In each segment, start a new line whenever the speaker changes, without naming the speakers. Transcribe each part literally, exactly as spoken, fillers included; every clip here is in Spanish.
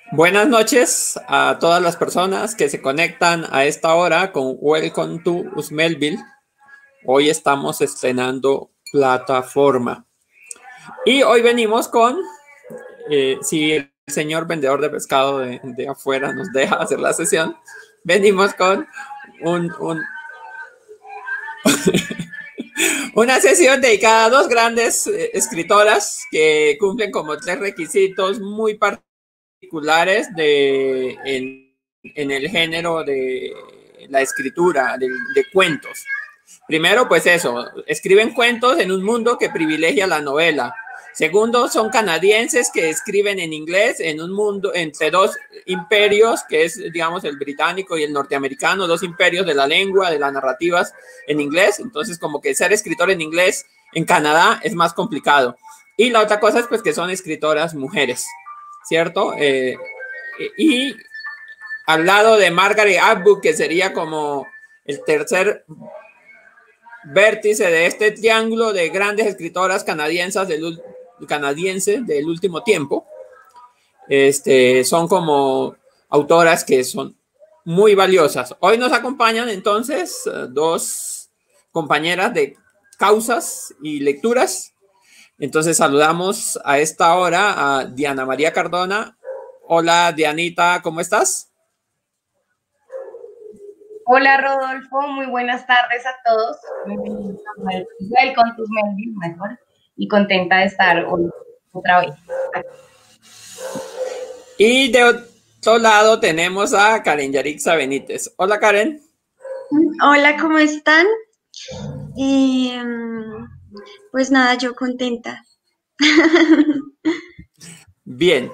Buenas noches a todas las personas que se conectan a esta hora con Welcome to Usmelville. Hoy estamos estrenando plataforma. Y hoy venimos con, eh, si el señor vendedor de pescado de, de afuera nos deja hacer la sesión, venimos con un, un una sesión dedicada a dos grandes eh, escritoras que cumplen como tres requisitos muy particulares de, en, en el género de la escritura, de, de cuentos. Primero, pues eso, escriben cuentos en un mundo que privilegia la novela. Segundo, son canadienses que escriben en inglés en un mundo entre dos imperios, que es, digamos, el británico y el norteamericano, dos imperios de la lengua, de las narrativas en inglés. Entonces, como que ser escritor en inglés en Canadá es más complicado. Y la otra cosa es, pues, que son escritoras mujeres, ¿cierto? Eh, y al lado de Margaret Atwood, que sería como el tercer vértice de este triángulo de grandes escritoras canadienses del, canadienses del último tiempo. Este, son como autoras que son muy valiosas. Hoy nos acompañan entonces dos compañeras de causas y lecturas. Entonces saludamos a esta hora a Diana María Cardona. Hola Dianita, ¿cómo estás?
Hola Rodolfo, muy buenas tardes a todos. Welcome to Usmelville, mejor, y contenta de estar hoy otra vez.
Y de otro lado tenemos a Karen Yarixa Benítez. Hola Karen.
Hola, ¿cómo están? Eh, pues nada, yo contenta.
Bien.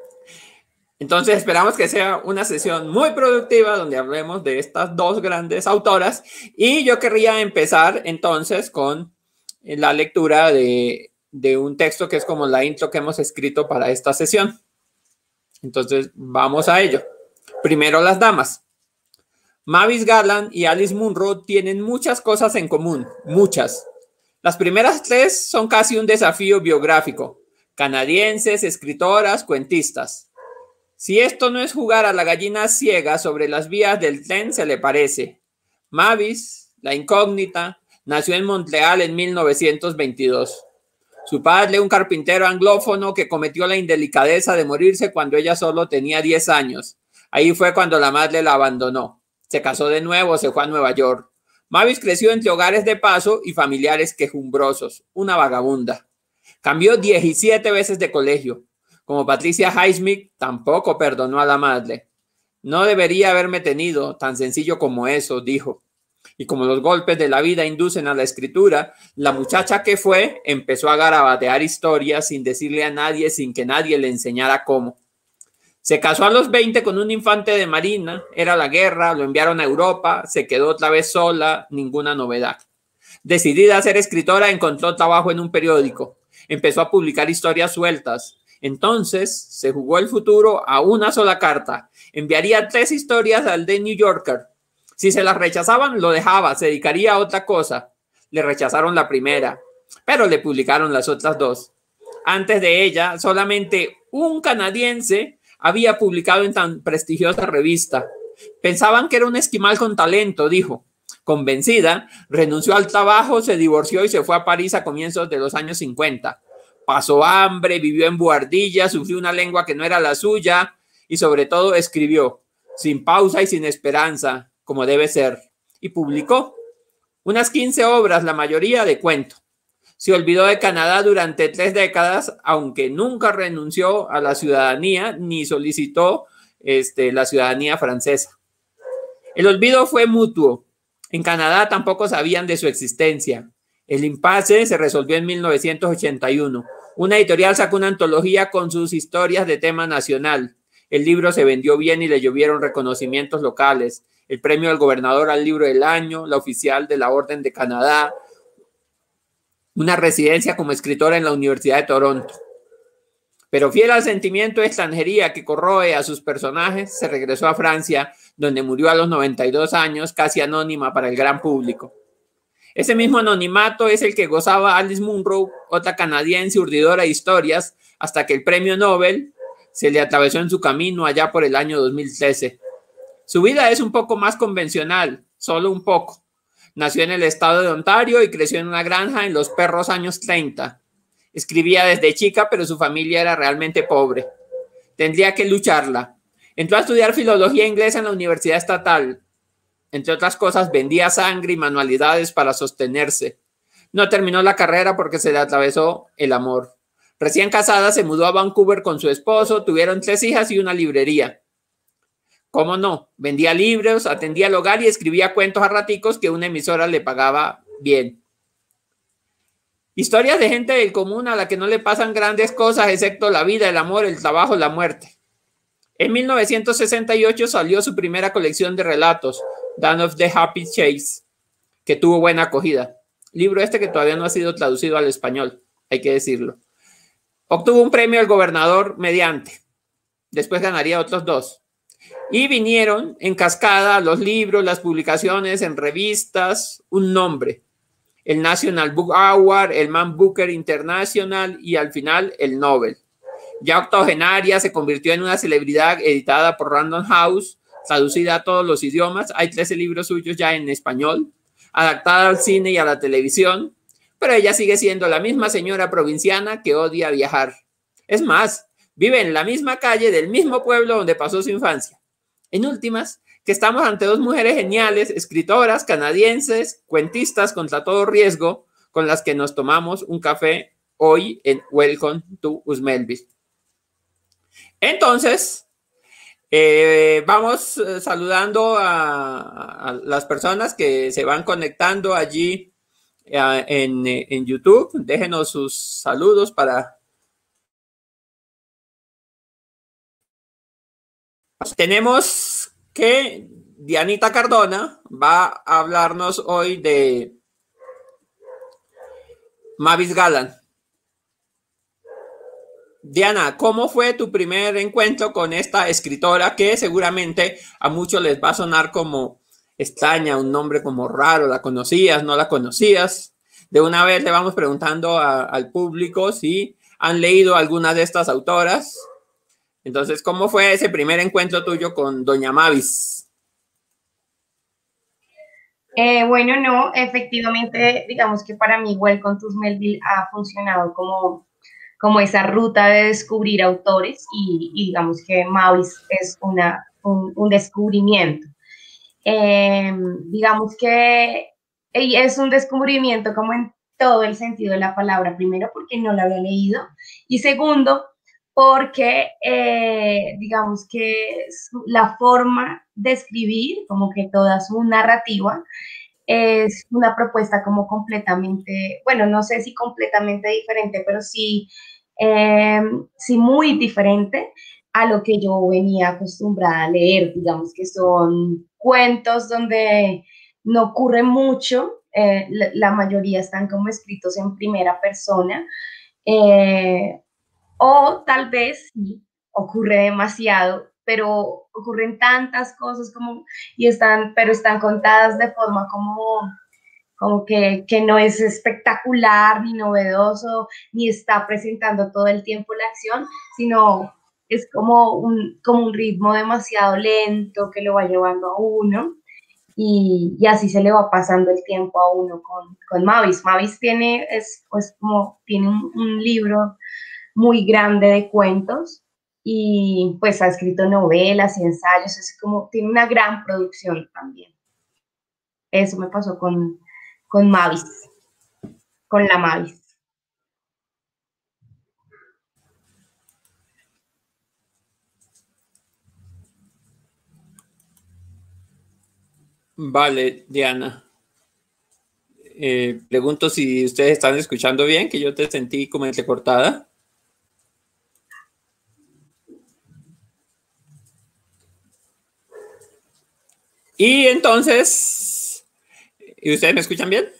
Entonces esperamos que sea una sesión muy productiva donde hablemos de estas dos grandes autoras. Y yo querría empezar entonces con la lectura de, de un texto que es como la intro que hemos escrito para esta sesión. Entonces vamos a ello. Primero las damas. Mavis Garland y Alice Munro tienen muchas cosas en común, muchas. Las primeras tres son casi un desafío biográfico. Canadienses, escritoras, cuentistas. Si esto no es jugar a la gallina ciega sobre las vías del tren, se le parece. Mavis, la incógnita, nació en Montreal en mil novecientos veintidós. Su padre, un carpintero anglófono que cometió la indelicadeza de morirse cuando ella solo tenía diez años. Ahí fue cuando la madre la abandonó. Se casó de nuevo, se fue a Nueva York. Mavis creció entre hogares de paso y familiares quejumbrosos. Una vagabunda. Cambió diecisiete veces de colegio. Como Patricia Highsmith, tampoco perdonó a la madre. No debería haberme tenido, tan sencillo como eso, dijo. Y como los golpes de la vida inducen a la escritura, la muchacha que fue empezó a garabatear historias sin decirle a nadie, sin que nadie le enseñara cómo. Se casó a los veinte con un infante de marina, era la guerra, lo enviaron a Europa, se quedó otra vez sola, ninguna novedad. Decidida a ser escritora, encontró trabajo en un periódico. Empezó a publicar historias sueltas. Entonces se jugó el futuro a una sola carta. Enviaría tres historias al The New Yorker. Si se las rechazaban, lo dejaba, se dedicaría a otra cosa. Le rechazaron la primera, pero le publicaron las otras dos. Antes de ella, solamente un canadiense había publicado en tan prestigiosa revista. Pensaban que era un esquimal con talento, dijo. Convencida, renunció al trabajo, se divorció y se fue a París a comienzos de los años cincuenta. Pasó hambre, vivió en buhardilla, sufrió una lengua que no era la suya y sobre todo escribió, sin pausa y sin esperanza, como debe ser, y publicó unas quince obras, la mayoría de cuento. Se olvidó de Canadá durante tres décadas, aunque nunca renunció a la ciudadanía ni solicitó este, la ciudadanía francesa. El olvido fue mutuo. En Canadá tampoco sabían de su existencia. El impasse se resolvió en mil novecientos ochenta y uno. Una editorial sacó una antología con sus historias de tema nacional. El libro se vendió bien y le llovieron reconocimientos locales. El premio del gobernador al libro del año, la oficial de la Orden de Canadá, una residencia como escritora en la Universidad de Toronto. Pero fiel al sentimiento de extranjería que corroe a sus personajes, se regresó a Francia, donde murió a los noventa y dos años, casi anónima para el gran público. Ese mismo anonimato es el que gozaba Alice Munro, otra canadiense urdidora de historias, hasta que el premio Nobel se le atravesó en su camino allá por el año dos mil trece. Su vida es un poco más convencional, solo un poco. Nació en el estado de Ontario y creció en una granja en los perros años treinta. Escribía desde chica, pero su familia era realmente pobre. Tendría que lucharla. Entró a estudiar filología inglesa en la Universidad Estatal. Entre otras cosas, vendía sangre y manualidades para sostenerse. No terminó la carrera porque se le atravesó el amor. Recién casada, se mudó a Vancouver con su esposo, tuvieron tres hijas y una librería. ¿Cómo no? Vendía libros, atendía al hogar y escribía cuentos a raticos que una emisora le pagaba bien. Historias de gente del común a la que no le pasan grandes cosas excepto la vida, el amor, el trabajo, la muerte. En mil novecientos sesenta y ocho salió su primera colección de relatos, Dawn of the Happy Chase, que tuvo buena acogida. Libro este que todavía no ha sido traducido al español, hay que decirlo. Obtuvo un premio al gobernador mediante. Después ganaría otros dos. Y vinieron en cascada los libros, las publicaciones en revistas, un nombre. El National Book Award, el Man Booker International y al final el Nobel. Ya octogenaria, se convirtió en una celebridad editada por Random House, traducida a todos los idiomas. Hay trece libros suyos ya en español, adaptada al cine y a la televisión. Pero ella sigue siendo la misma señora provinciana que odia viajar. Es más, vive en la misma calle del mismo pueblo donde pasó su infancia. En últimas, que estamos ante dos mujeres geniales, escritoras, canadienses, cuentistas contra todo riesgo, con las que nos tomamos un café hoy en Welcome to Usmelville. Entonces, eh, vamos eh, saludando a, a las personas que se van conectando allí En, en YouTube. Déjenos sus saludos para... Tenemos que Dianita Cardona va a hablarnos hoy de Mavis Galland. Diana, ¿cómo fue tu primer encuentro con esta escritora que seguramente a muchos les va a sonar como extraña, un nombre como raro? ¿La conocías? ¿No la conocías? De una vez le vamos preguntando a, al público si han leído alguna de estas autoras. Entonces, ¿cómo fue ese primer encuentro tuyo con doña Mavis?
Eh, bueno, no, efectivamente, digamos que para mí Welcome to Usmelville ha funcionado como, como esa ruta de descubrir autores y, y digamos que Mavis es una, un, un descubrimiento. Eh, digamos que es un descubrimiento como en todo el sentido de la palabra, primero porque no la había leído y segundo porque eh, digamos que la forma de escribir, como que toda su narrativa, es una propuesta como completamente, bueno, no sé si completamente diferente, pero sí, eh, sí muy diferente a lo que yo venía acostumbrada a leer. Digamos que son cuentos donde no ocurre mucho, eh, la, la mayoría están como escritos en primera persona, eh, o tal vez sí, ocurre demasiado, pero ocurren tantas cosas como, y están, pero están contadas de forma como, como que, que no es espectacular, ni novedoso, ni está presentando todo el tiempo la acción, sino es como un, como un ritmo demasiado lento que lo va llevando a uno. Y, y así se le va pasando el tiempo a uno con, con Mavis. Mavis tiene, es, pues, como, tiene un, un libro muy grande de cuentos y pues ha escrito novelas y ensayos, es como, tiene una gran producción también. Eso me pasó con, con Mavis, con la Mavis.
Vale, Diana. Eh, pregunto si ustedes están escuchando bien, que yo te sentí como entrecortada. Y entonces, ¿y ustedes me escuchan bien?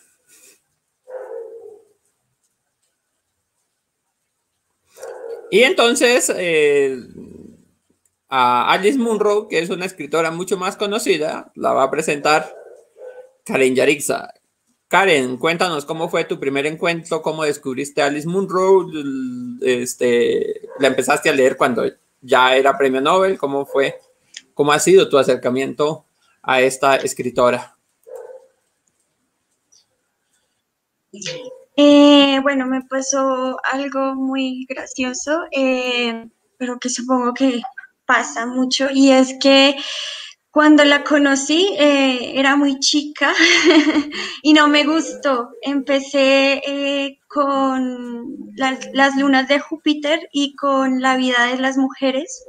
Y entonces, eh, a Alice Munro, que es una escritora mucho más conocida, la va a presentar Karen Yarixa. Karen, cuéntanos cómo fue tu primer encuentro, cómo descubriste a Alice Munro, este, la empezaste a leer cuando, ya era premio Nobel. ¿Cómo fue? ¿Cómo ha sido tu acercamiento a esta escritora?
Eh, bueno, me pasó algo muy gracioso, eh, pero que supongo que pasa mucho, y es que cuando la conocí eh, era muy chica y no me gustó. Empecé eh, con las, las lunas de Júpiter y con la vida de las mujeres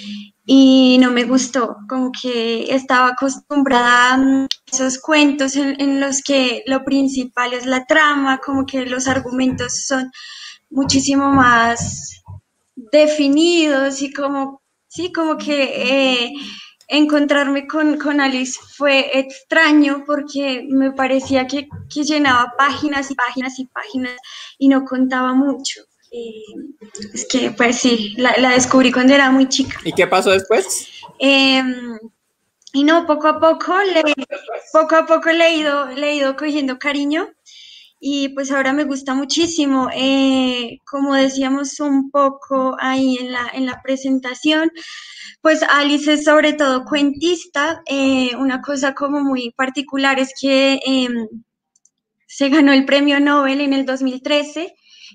y no me gustó, como que estaba acostumbrada a esos cuentos en, en los que lo principal es la trama, como que los argumentos son muchísimo más definidos y como, sí, como que eh, encontrarme con, con Alice fue extraño porque me parecía que, que llenaba páginas y páginas y páginas y no contaba mucho. Eh, es que, pues sí, la, la, descubrí cuando era muy chica.
¿Y qué pasó después?
Eh, y no, poco a poco, le, poco a poco le he ido, le he ido cogiendo cariño y pues ahora me gusta muchísimo. Eh, como decíamos un poco ahí en la, en la presentación, pues Alice es sobre todo cuentista. Eh, una cosa como muy particular es que eh, se ganó el premio Nobel en el dos mil trece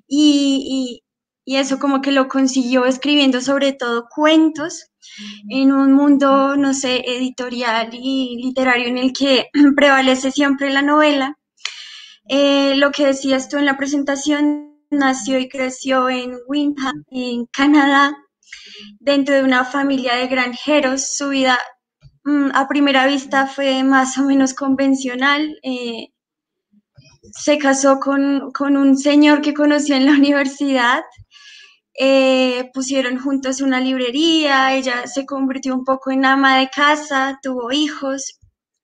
y, y, y eso como que lo consiguió escribiendo sobre todo cuentos en un mundo, no sé, editorial y literario en el que prevalece siempre la novela. Eh, lo que decías tú en la presentación, nació y creció en Windham, en Canadá, dentro de una familia de granjeros. Su vida mmm, a primera vista fue más o menos convencional. Eh, se casó con, con un señor que conoció en la universidad. Eh, pusieron juntos una librería, ella se convirtió un poco en ama de casa, tuvo hijos,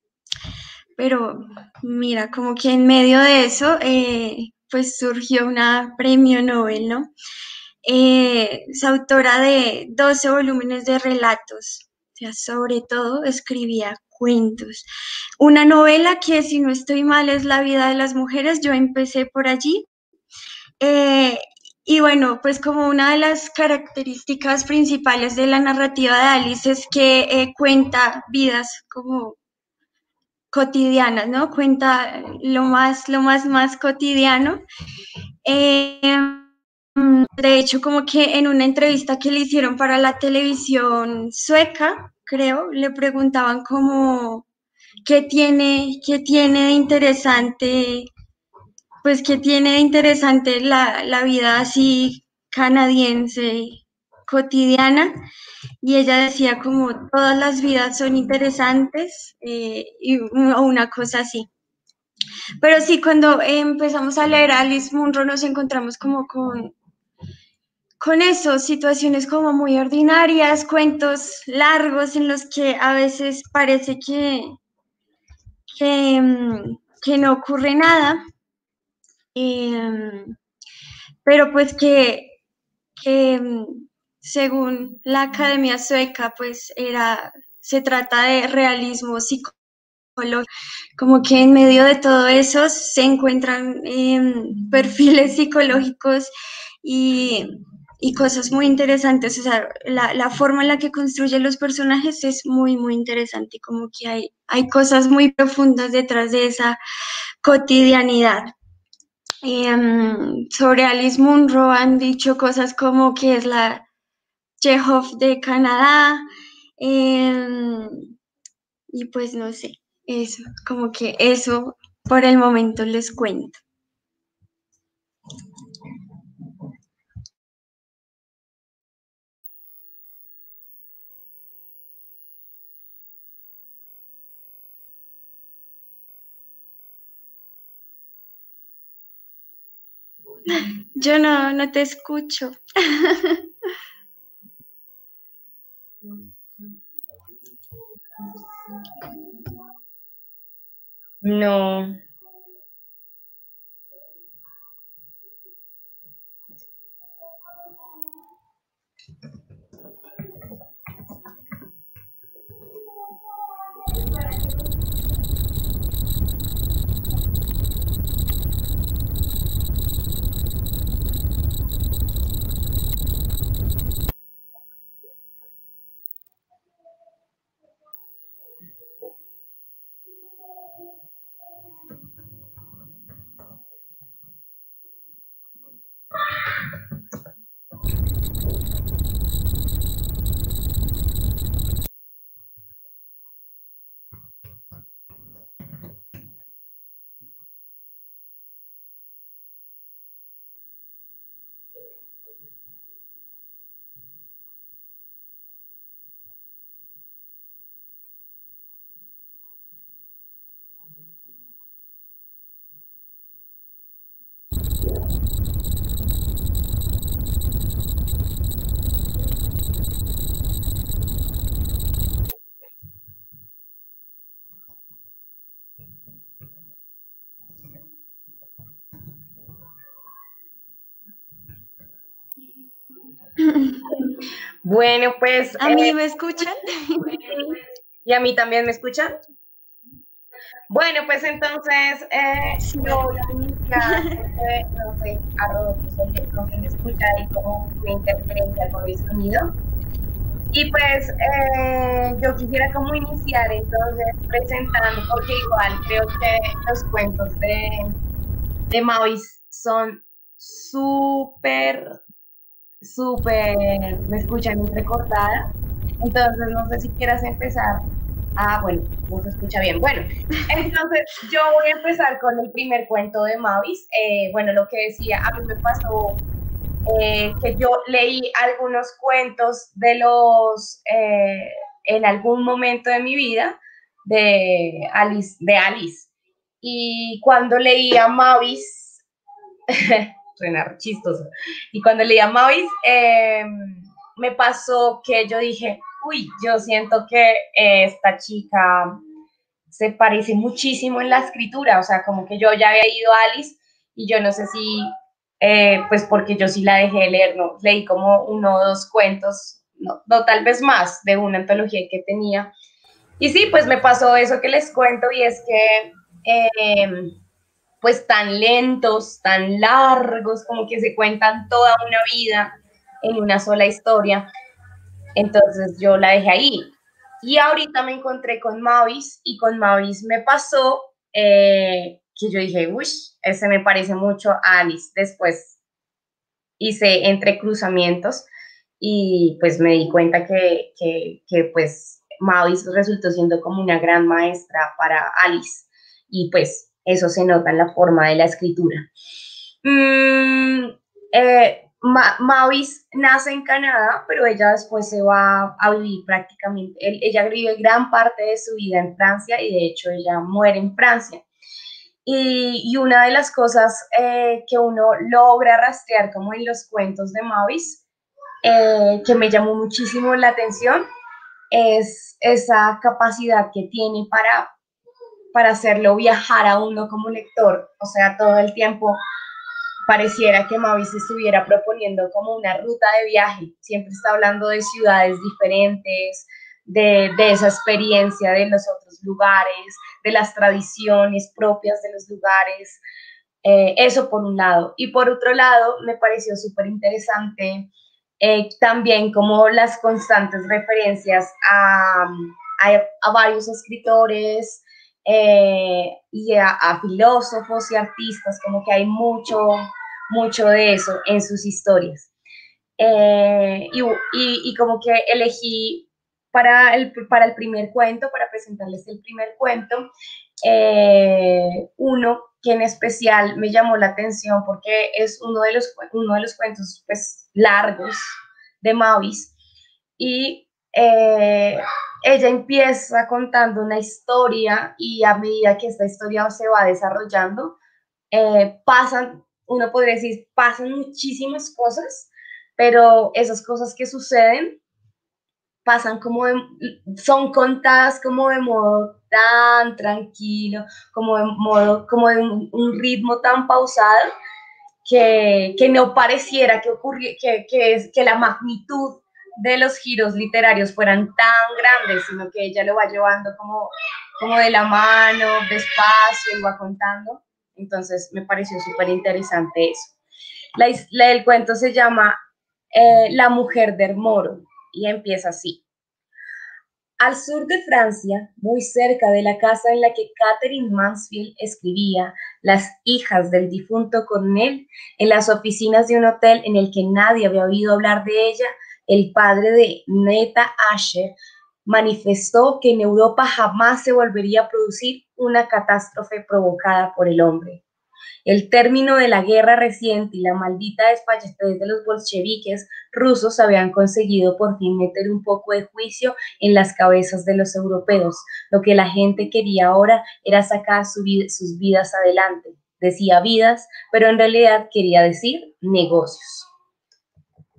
pero mira, como que en medio de eso, eh, pues surgió una premio Nobel, ¿no? Eh, es autora de doce volúmenes de relatos, o sea, sobre todo escribía cuentos. Una novela que, si no estoy mal, es La vida de las mujeres, yo empecé por allí. Eh, y bueno, pues como una de las características principales de la narrativa de Alice es que eh, cuenta vidas como cotidianas, ¿no? Cuenta lo más, lo más, más cotidiano. Eh, de hecho, como que en una entrevista que le hicieron para la televisión sueca, creo, le preguntaban como qué tiene, qué tiene de interesante, pues qué tiene de interesante la, la vida así canadiense cotidiana, y ella decía como todas las vidas son interesantes, eh, y, o una cosa así. Pero sí, cuando eh, empezamos a leer a Alice Munro nos encontramos como con, con eso, situaciones como muy ordinarias, cuentos largos en los que a veces parece que, que, que no ocurre nada, eh, pero pues que, que según la Academia Sueca, pues era, se trata de realismo psicológico. Como que en medio de todo eso se encuentran eh, perfiles psicológicos y, y cosas muy interesantes. O sea, la, la forma en la que construye los personajes es muy, muy interesante. Como que hay, hay cosas muy profundas detrás de esa cotidianidad. Eh, sobre Alice Munro han dicho cosas como que es la Chekhov de Canadá. Eh, y pues no sé. Eso, como que eso por el momento les cuento. Yo no, no te escucho.
No. Bueno, pues...
¿A
eh,
mí me escuchan?
¿Y a mí también me escuchan? Bueno, pues entonces eh,
Sí.
yo voy a iniciar, porque, no sé, a Rodolfo se le- no se le escucha ahí como una interferencia con el sonido. Y pues eh, yo quisiera como iniciar entonces presentando, porque igual creo que los cuentos de, de Mavis son súper, súper, me escuchan entrecortada. Entonces no sé si quieras empezar. Ah, bueno, no se escucha bien. Bueno, entonces yo voy a empezar con el primer cuento de Mavis. Eh, bueno, lo que decía, a mí me pasó eh, que yo leí algunos cuentos de los, eh, en algún momento de mi vida, de Alice, de Alice. Y cuando leía Mavis, suena chistoso, y cuando leía Mavis, eh, me pasó que yo dije, uy, yo siento que esta chica se parece muchísimo en la escritura, o sea, como que yo ya había ido a Alice y yo no sé si, eh, pues porque yo sí la dejé de leer, no, leí como uno o dos cuentos, no, no, tal vez más, de una antología que tenía. Y sí, pues me pasó eso que les cuento y es que, eh, pues tan lentos, tan largos, como que se cuentan toda una vida en una sola historia. Entonces yo la dejé ahí. Y ahorita me encontré con Mavis y con Mavis me pasó eh, que yo dije, uy, ese me parece mucho a Alice. Después hice entrecruzamientos y pues me di cuenta que, que, que pues Mavis resultó siendo como una gran maestra para Alice y pues eso se nota en la forma de la escritura. Mm, eh, Ma Mavis nace en Canadá, pero ella después se va a vivir prácticamente, él, ella vive gran parte de su vida en Francia y de hecho ella muere en Francia. Y, y una de las cosas eh, que uno logra rastrear como en los cuentos de Mavis, eh, que me llamó muchísimo la atención, es esa capacidad que tiene para, para hacerlo viajar a uno como lector, o sea, todo el tiempo pareciera que Mavis estuviera proponiendo como una ruta de viaje, siempre está hablando de ciudades diferentes, de, de esa experiencia de los otros lugares, de las tradiciones propias de los lugares, eh, eso por un lado. Y por otro lado, me pareció súper interesante eh, también como las constantes referencias a, a, a varios escritores, eh, y a, a filósofos y artistas, como que hay mucho, mucho de eso en sus historias. Eh, y, y, y, como que elegí para el, para el primer cuento, para presentarles el primer cuento, eh, uno que en especial me llamó la atención porque es uno de los, uno de los cuentos pues, largos de Mavis y eh, ella empieza contando una historia y a medida que esta historia se va desarrollando, eh, pasan, uno podría decir, pasan muchísimas cosas, pero esas cosas que suceden pasan como de, son contadas como de modo tan tranquilo, como de modo, como de un, un ritmo tan pausado que, que no pareciera que, ocurri, que, que, que la magnitud de los giros literarios fueran tan grandes, sino que ella lo va llevando como, como de la mano, despacio, y va contando. Entonces me pareció súper interesante eso. La, la, el cuento se llama eh, La mujer del Moro y empieza así. Al sur de Francia, muy cerca de la casa en la que Catherine Mansfield escribía Las hijas del difunto coronel, en las oficinas de un hotel en el que nadie había oído hablar de ella, el padre de Netta Asher manifestó que en Europa jamás se volvería a producir una catástrofe provocada por el hombre. El término de la guerra reciente y la maldita desfachatez de los bolcheviques rusos habían conseguido por fin meter un poco de juicio en las cabezas de los europeos. Lo que la gente quería ahora era sacar su vida, sus vidas adelante. Decía vidas, pero en realidad quería decir negocios.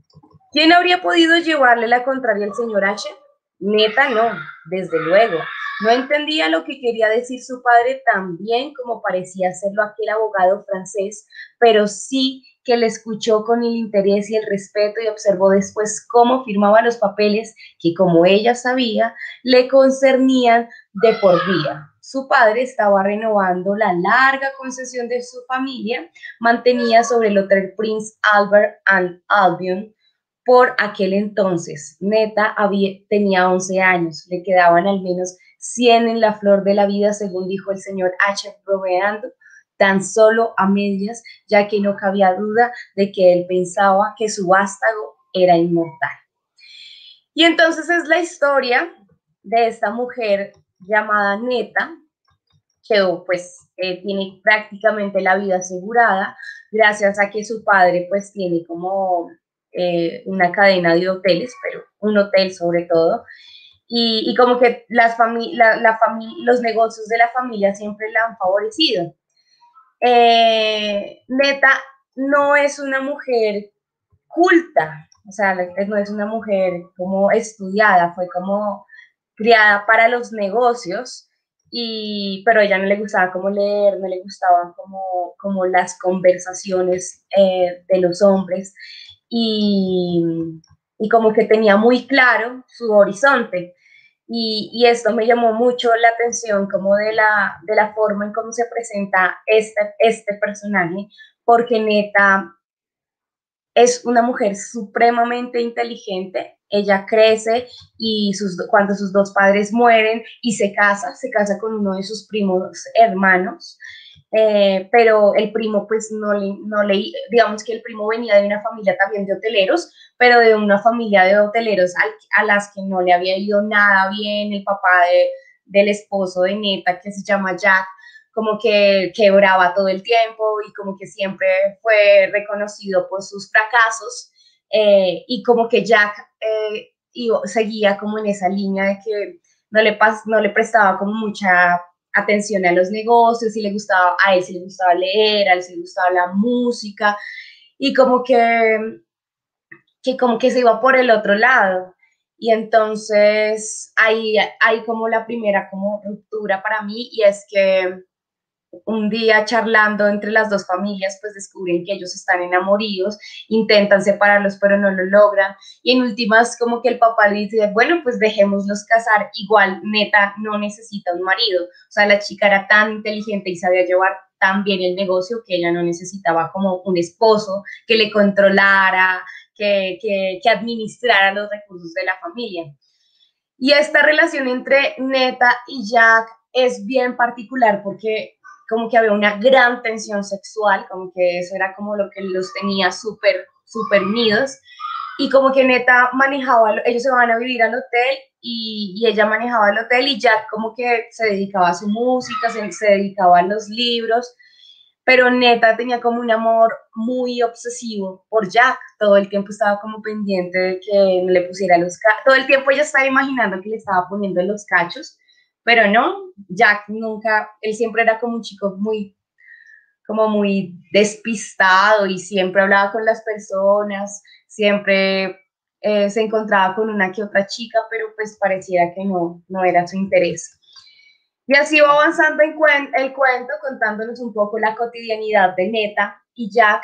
¿Quién habría podido llevarle la contraria al señor Asher? Neta no, desde luego. No entendía lo que quería decir su padre tan bien como parecía hacerlo aquel abogado francés, pero sí que le escuchó con el interés y el respeto y observó después cómo firmaba los papeles que, como ella sabía, le concernían de por vida. Su padre estaba renovando la larga concesión de su familia, mantenía sobre el Hotel Prince Albert and Albion. Por aquel entonces, Neta había, tenía once años, le quedaban al menos cien en la flor de la vida, según dijo el señor H. bromeando, tan solo a medias, ya que no cabía duda de que él pensaba que su vástago era inmortal. Y entonces es la historia de esta mujer llamada Neta, que pues eh, tiene prácticamente la vida asegurada, gracias a que su padre pues tiene como eh, una cadena de hoteles, pero un hotel sobre todo, y, y como que las fami la, la fami los negocios de la familia siempre la han favorecido. Eh, Neta no es una mujer culta, o sea, no es una mujer como estudiada, fue como criada para los negocios, y, pero a ella no le gustaba como leer, no le gustaban como, como las conversaciones eh, de los hombres, y, y como que tenía muy claro su horizonte. Y, y, esto me llamó mucho la atención como de la, de la forma en cómo se presenta este, este personaje, porque Neta es una mujer supremamente inteligente. Ella crece y sus, cuando sus dos padres mueren y se casa, se casa con uno de sus primos hermanos, eh, pero el primo pues no le, no le, digamos que el primo venía de una familia también de hoteleros, pero de una familia de hoteleros a, a las que no le había ido nada bien. El papá de, del esposo de Neta, que se llama Jack, como que quebraba todo el tiempo y como que siempre fue reconocido por sus fracasos, eh, y como que Jack eh, iba, seguía como en esa línea de que no le, pas, no le prestaba como mucha atención a los negocios, y le gustaba, a él sí le gustaba leer, a él sí le gustaba la música, y como que, que como que se iba por el otro lado. Y entonces ahí hay como la primera como ruptura para mí, y es que un día charlando entre las dos familias, pues descubren que ellos están enamorados, intentan separarlos, pero no lo logran. Y en últimas, como que el papá le dice, bueno, pues dejémoslos casar, igual Neta no necesita un marido. O sea, la chica era tan inteligente y sabía llevar tan bien el negocio que ella no necesitaba como un esposo que le controlara, que, que, que administrara los recursos de la familia. Y esta relación entre Neta y Jack es bien particular porque como que había una gran tensión sexual, como que eso era como lo que los tenía súper, súper unidos, y como que Neta manejaba, ellos se van a vivir al hotel, y, y ella manejaba el hotel, y Jack como que se dedicaba a su música, se, se dedicaba a los libros, pero Neta tenía como un amor muy obsesivo por Jack, todo el tiempo estaba como pendiente de que le pusiera los cachos, todo el tiempo ella estaba imaginando que le estaba poniendo los cachos, pero no, Jack nunca, él siempre era como un chico muy, como muy despistado, y siempre hablaba con las personas, siempre eh, se encontraba con una que otra chica, pero pues pareciera que no, no era su interés. Y así va avanzando el cuento, el cuento, contándonos un poco la cotidianidad de Neta y Jack,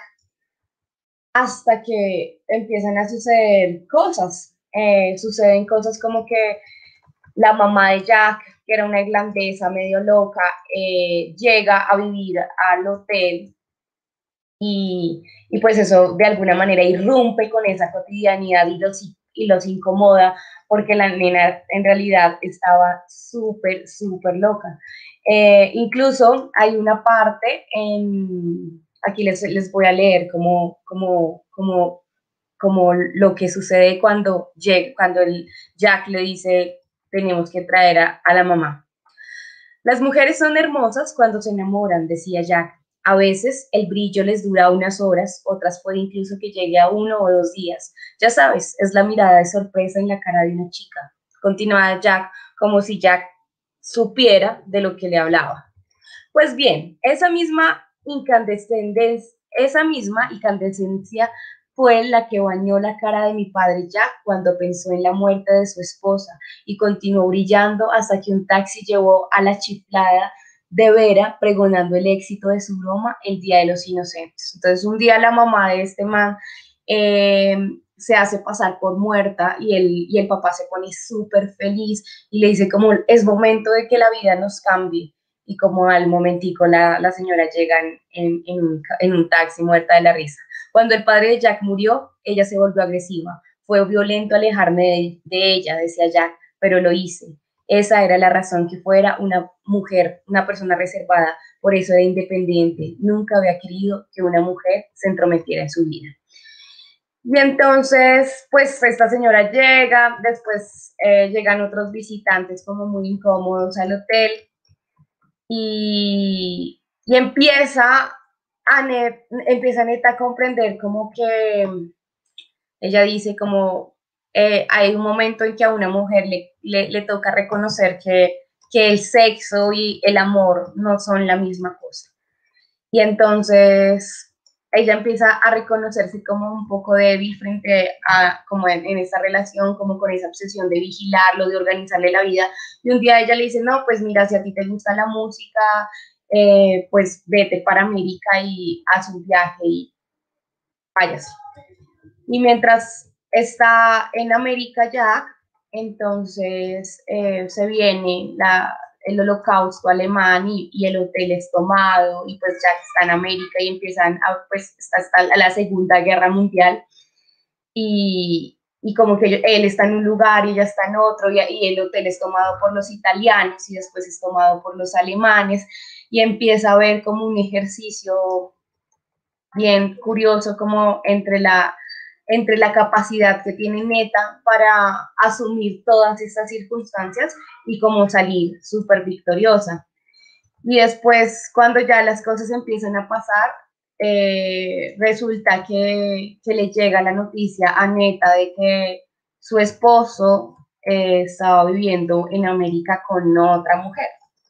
hasta que empiezan a suceder cosas. Eh, suceden cosas como que la mamá de Jack, que era una irlandesa medio loca, eh, llega a vivir al hotel, y, y pues eso de alguna manera irrumpe con esa cotidianidad y los, y los incomoda, porque la nena en realidad estaba súper, súper loca. Eh, incluso hay una parte, en, aquí les, les voy a leer como, como, como, como lo que sucede cuando, cuando el Jack le dice, tenemos que traer a, a la mamá. Las mujeres son hermosas cuando se enamoran, decía Jack. A veces el brillo les dura unas horas, otras puede incluso que llegue a uno o dos días. Ya sabes, es la mirada de sorpresa en la cara de una chica. Continuaba Jack, como si Jack supiera de lo que le hablaba. Pues bien, esa misma incandescencia, esa misma incandescencia fue la que bañó la cara de mi padre Jack cuando pensó en la muerte de su esposa y continuó brillando hasta que un taxi llevó a la chiflada de Vera pregonando el éxito de su broma el Día de los Inocentes. Entonces un día la mamá de este man eh, se hace pasar por muerta y el, y el papá se pone súper feliz y le dice como es momento de que la vida nos cambie. Y como al momentico la, la señora llega en, en, en, un, en un taxi muerta de la risa. Cuando el padre de Jack murió, ella se volvió agresiva. Fue violento alejarme de, de ella, decía Jack, pero lo hice. Esa era la razón, que fuera una mujer, una persona reservada, por eso era independiente. Nunca había querido que una mujer se entrometiera en su vida. Y entonces, pues esta señora llega, después eh, llegan otros visitantes como muy incómodos al hotel y, y empieza, a Net, empieza Neta a comprender como que ella dice como eh, hay un momento en que a una mujer le, le, le toca reconocer que, que el sexo y el amor no son la misma cosa. Y entonces ella empieza a reconocerse como un poco débil frente a, como en, en esa relación, como con esa obsesión de vigilarlo, de organizarle la vida. Y un día ella le dice, no, pues mira, si a ti te gusta la música, eh, pues vete para América y haz un viaje y vayas. Y mientras está en América Jack, entonces eh, se viene la, el holocausto alemán y, y el hotel es tomado y pues Jack está en América y empiezan a, pues está, está la Segunda Guerra Mundial y, y como que él está en un lugar y ella está en otro y, y el hotel es tomado por los italianos y después es tomado por los alemanes y empieza a ver como un ejercicio bien curioso como entre la entre la capacidad que tiene Neta para asumir todas estas circunstancias y cómo salir súper victoriosa. Y después, cuando ya las cosas empiezan a pasar, eh, resulta que, que le llega la noticia a Neta de que su esposo eh, estaba viviendo en América con otra mujer.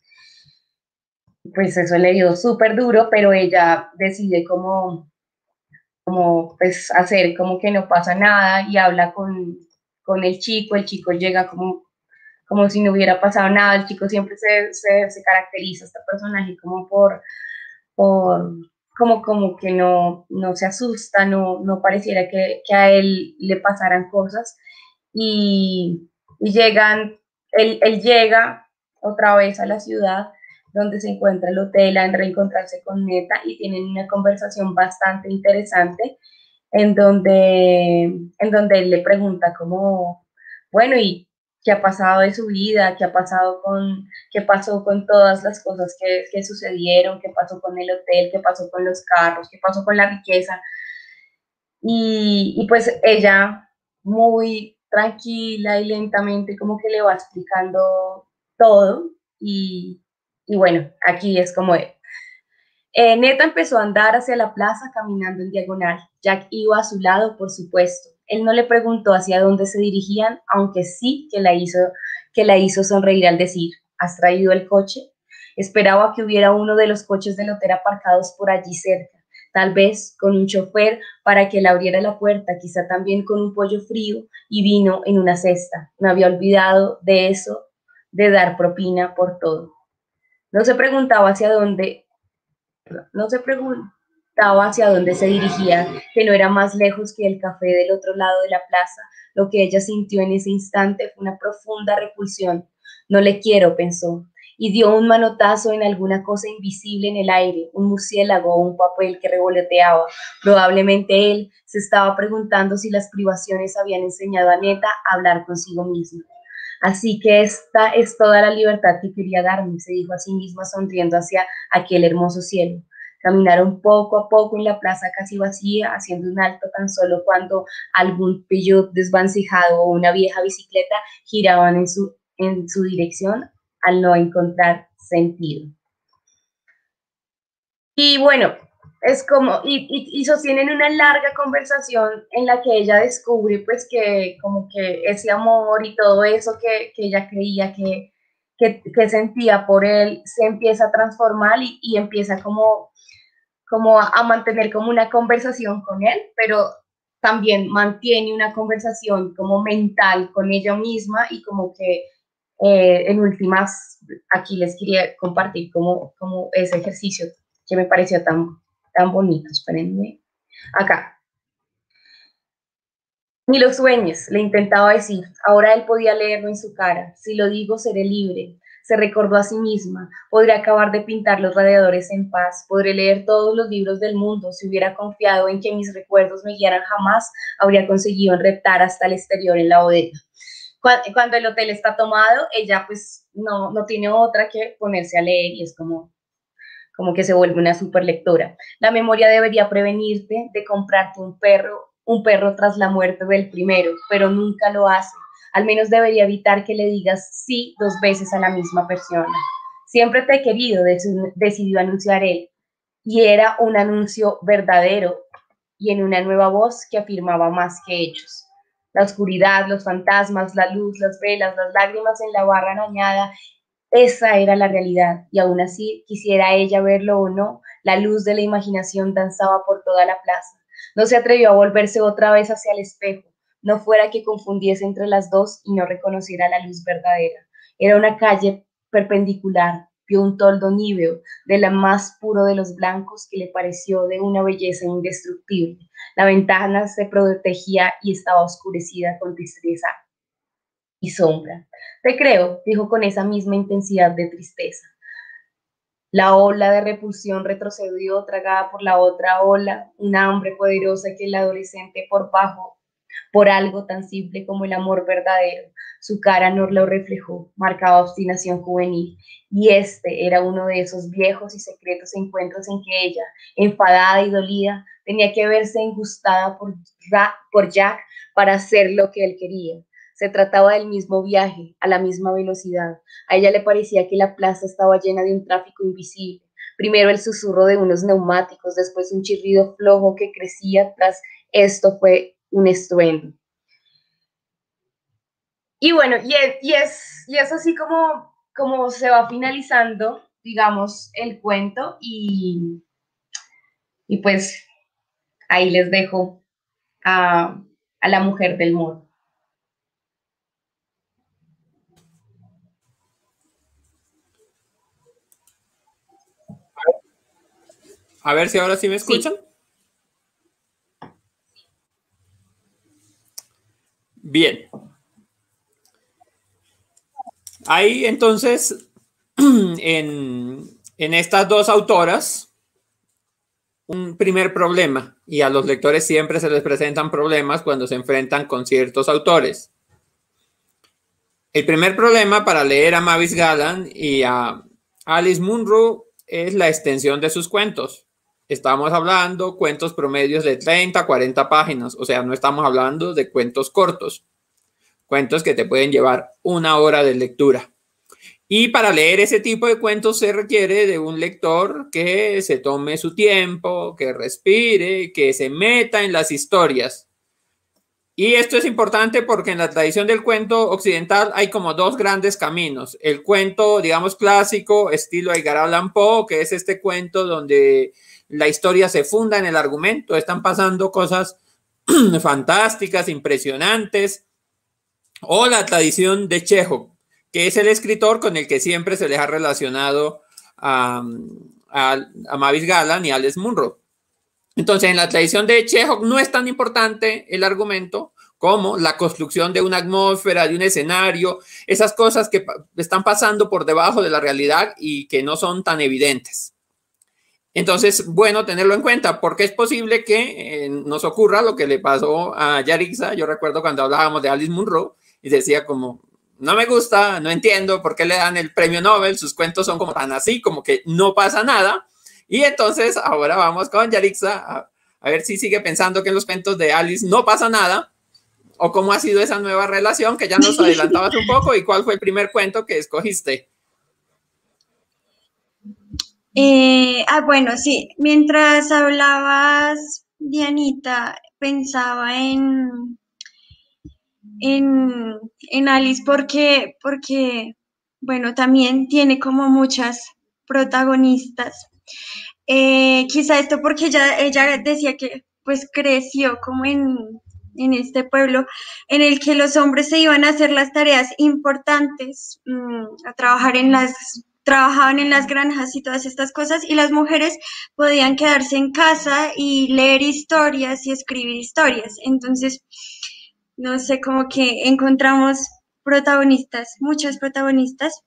Pues eso le dio súper duro, pero ella decide como como pues hacer como que no pasa nada y habla con, con el chico, el chico llega como, como si no hubiera pasado nada, el chico siempre se, se, se caracteriza, este personaje como por, por como, como que no, no se asusta, no, no pareciera que, que a él le pasaran cosas y, y llegan, él, él llega otra vez a la ciudad donde se encuentra el hotel, a reencontrarse con Neta y tienen una conversación bastante interesante en donde, en donde él le pregunta como, bueno, ¿y qué ha pasado de su vida? ¿Qué ha pasado con, qué pasó con todas las cosas que, que sucedieron? ¿Qué pasó con el hotel? ¿Qué pasó con los carros? ¿Qué pasó con la riqueza? Y, y pues ella muy tranquila y lentamente como que le va explicando todo y, y bueno, aquí es como él. Eh, Neta empezó a andar hacia la plaza caminando en diagonal. Jack iba a su lado, por supuesto. Él no le preguntó hacia dónde se dirigían, aunque sí que la hizo, que la hizo sonreír al decir, ¿has traído el coche? Esperaba que hubiera uno de los coches del hotel aparcados por allí cerca, tal vez con un chofer para que le abriera la puerta, quizá también con un pollo frío y vino en una cesta. No había olvidado de eso, de dar propina por todo. No se preguntaba hacia dónde No se preguntaba hacia dónde se dirigía, que no era más lejos que el café del otro lado de la plaza. Lo que ella sintió en ese instante fue una profunda repulsión. No le quiero, pensó, y dio un manotazo en alguna cosa invisible en el aire, un murciélago o un papel que revoloteaba. Probablemente él se estaba preguntando si las privaciones habían enseñado a Neta a hablar consigo misma. Así que esta es toda la libertad que quería darme, se dijo a sí misma sonriendo hacia aquel hermoso cielo. Caminaron poco a poco en la plaza casi vacía, haciendo un alto tan solo cuando algún Peugeot desvancijado o una vieja bicicleta giraban en su, en su dirección al no encontrar sentido. Y bueno, es como, y, y, y sostienen una larga conversación en la que ella descubre pues que como que ese amor y todo eso que, que ella creía que, que, que sentía por él se empieza a transformar y, y empieza como, como a, a mantener como una conversación con él, pero también mantiene una conversación como mental con ella misma y como que eh, en últimas, aquí les quería compartir como, como ese ejercicio que me pareció tan, tan bonito. Espérenme. Acá. Ni los sueños, le intentaba decir. Ahora él podía leerlo en su cara. Si lo digo, seré libre. Se recordó a sí misma. Podré acabar de pintar los radiadores en paz. Podré leer todos los libros del mundo. Si hubiera confiado en que mis recuerdos me guiaran, jamás habría conseguido enretar hasta el exterior en la bodega. Cuando el hotel está tomado, ella pues no, no tiene otra que ponerse a leer y es como, como que se vuelve una super lectora. La memoria debería prevenirte de comprarte un perro, un perro tras la muerte del primero, pero nunca lo hace. Al menos debería evitar que le digas sí dos veces a la misma persona. Siempre te he querido, decidió anunciar él, y era un anuncio verdadero y en una nueva voz que afirmaba más que hechos. La oscuridad, los fantasmas, la luz, las velas, las lágrimas en la barra arañada, esa era la realidad, y aún así, quisiera ella verlo o no, la luz de la imaginación danzaba por toda la plaza. No se atrevió a volverse otra vez hacia el espejo, no fuera que confundiese entre las dos y no reconociera la luz verdadera. Era una calle perpendicular, vio un toldo níveo, de la más puro de los blancos, que le pareció de una belleza indestructible. La ventana se protegía y estaba oscurecida con tristeza y sombra. Te creo, dijo con esa misma intensidad de tristeza. La ola de repulsión retrocedió, tragada por la otra ola, una hambre poderosa que el adolescente por bajo, por algo tan simple como el amor verdadero. Su cara no lo reflejó, marcaba obstinación juvenil, y este era uno de esos viejos y secretos encuentros en que ella, enfadada y dolida, tenía que verse ingustada por, por Jack para hacer lo que él quería. Se trataba del mismo viaje, a la misma velocidad. A ella le parecía que la plaza estaba llena de un tráfico invisible. Primero el susurro de unos neumáticos, después un chirrido flojo que crecía, tras esto fue un estruendo. Y bueno, y es, y es, y es así como, como se va finalizando, digamos, el cuento, y, y pues ahí les dejo a, a la mujer del moro.
A ver si ahora sí me escuchan. Sí. Bien. Hay entonces en, en estas dos autoras un primer problema, y a los lectores siempre se les presentan problemas cuando se enfrentan con ciertos autores. El primer problema para leer a Mavis Galland y a Alice Munro es la extensión de sus cuentos. Estamos hablando cuentos promedios de treinta a cuarenta páginas, o sea, no estamos hablando de cuentos cortos, cuentos que te pueden llevar una hora de lectura. Y para leer ese tipo de cuentos se requiere de un lector que se tome su tiempo, que respire, que se meta en las historias. Y esto es importante porque en la tradición del cuento occidental hay como dos grandes caminos. El cuento, digamos, clásico, estilo Edgar Allan Poe, que es este cuento donde la historia se funda en el argumento, están pasando cosas fantásticas, impresionantes. O la tradición de Chekhov, que es el escritor con el que siempre se les ha relacionado a, a, a Mavis Galland y a Alice Munro. Entonces, en la tradición de Chekhov no es tan importante el argumento como la construcción de una atmósfera, de un escenario, esas cosas que están pasando por debajo de la realidad y que no son tan evidentes. Entonces, bueno, tenerlo en cuenta, porque es posible que eh, nos ocurra lo que le pasó a Yarixa. Yo recuerdo cuando hablábamos de Alice Munro y decía como, no me gusta, no entiendo por qué le dan el premio Nobel, sus cuentos son como tan así, como que no pasa nada. Y entonces ahora vamos con Yarixa a, a ver si sigue pensando que en los cuentos de Alice no pasa nada, o cómo ha sido esa nueva relación que ya nos adelantabas un poco, y cuál fue el primer cuento que escogiste.
Eh, ah, bueno, sí, mientras hablabas, Dianita, pensaba en, en, en Alice porque, porque, bueno, también tiene como muchas protagonistas. Eh, quizá esto porque ella, ella decía que pues creció como en, en este pueblo en el que los hombres se iban a hacer las tareas importantes, mmm, a trabajar en las, trabajaban en las granjas y todas estas cosas, y las mujeres podían quedarse en casa y leer historias y escribir historias. Entonces, no sé, como que encontramos protagonistas, muchas protagonistas.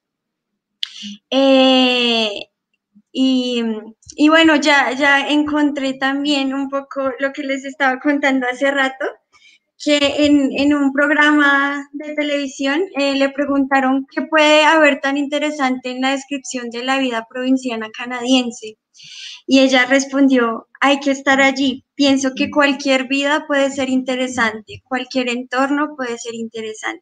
Eh, y, y bueno, ya, ya encontré también un poco lo que les estaba contando hace rato, que en, en un programa de televisión eh, le preguntaron qué puede haber tan interesante en la descripción de la vida provinciana canadiense. Y ella respondió, hay que estar allí. Pienso que cualquier vida puede ser interesante, cualquier entorno puede ser interesante.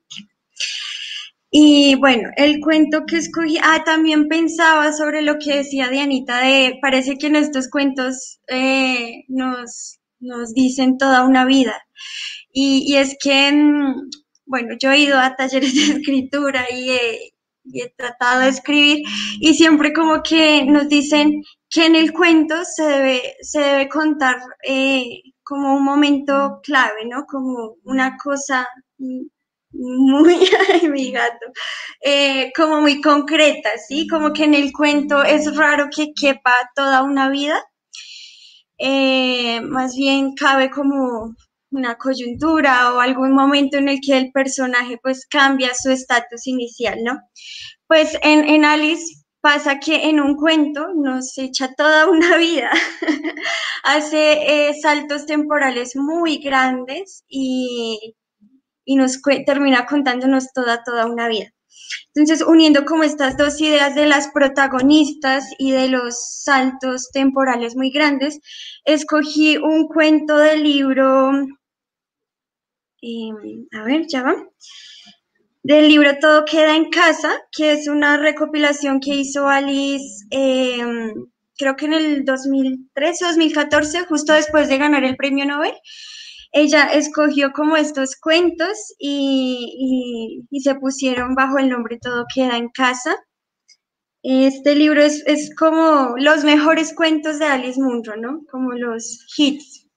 Y bueno, el cuento que escogí, ah, también pensaba sobre lo que decía Dianita, de parece que en estos cuentos eh, nos, nos dicen toda una vida. Y, y es que, bueno, yo he ido a talleres de escritura y he, y he tratado de escribir, y siempre como que nos dicen que en el cuento se debe, se debe contar eh, como un momento clave, ¿no? Como una cosa muy, ay, mi gato, eh, como muy concreta, ¿sí? Como que en el cuento es raro que quepa toda una vida, eh, más bien cabe como una coyuntura o algún momento en el que el personaje pues cambia su estatus inicial, ¿no? Pues en, en Alice pasa que en un cuento nos echa toda una vida, hace eh, saltos temporales muy grandes y, y nos termina contándonos toda, toda una vida. Entonces, uniendo como estas dos ideas de las protagonistas y de los saltos temporales muy grandes, escogí un cuento del libro, eh, a ver, ya va, del libro Todo queda en casa, que es una recopilación que hizo Alice, eh, creo que en el dos mil trece o dos mil catorce, justo después de ganar el premio Nobel. Ella escogió como estos cuentos y, y, y se pusieron bajo el nombre Todo queda en casa. Este libro es, es como los mejores cuentos de Alice Munro, ¿no? Como los hits.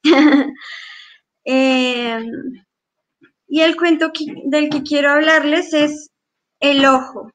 eh, y el cuento que, del que quiero hablarles es El ojo.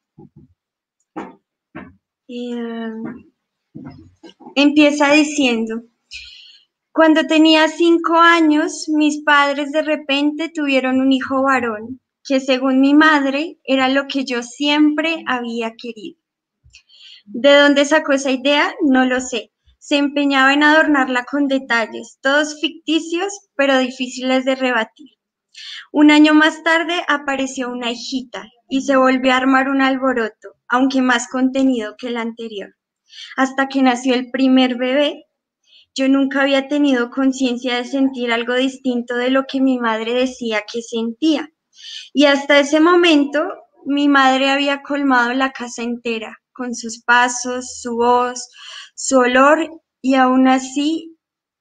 Eh, empieza diciendo: cuando tenía cinco años, mis padres de repente tuvieron un hijo varón, que según mi madre era lo que yo siempre había querido. ¿De dónde sacó esa idea? No lo sé. Se empeñaba en adornarla con detalles, todos ficticios, pero difíciles de rebatir. Un año más tarde apareció una hijita y se volvió a armar un alboroto, aunque más contenido que el anterior. Hasta que nació el primer bebé, yo nunca había tenido conciencia de sentir algo distinto de lo que mi madre decía que sentía. Y hasta ese momento, mi madre había colmado la casa entera, con sus pasos, su voz, su olor, y aún así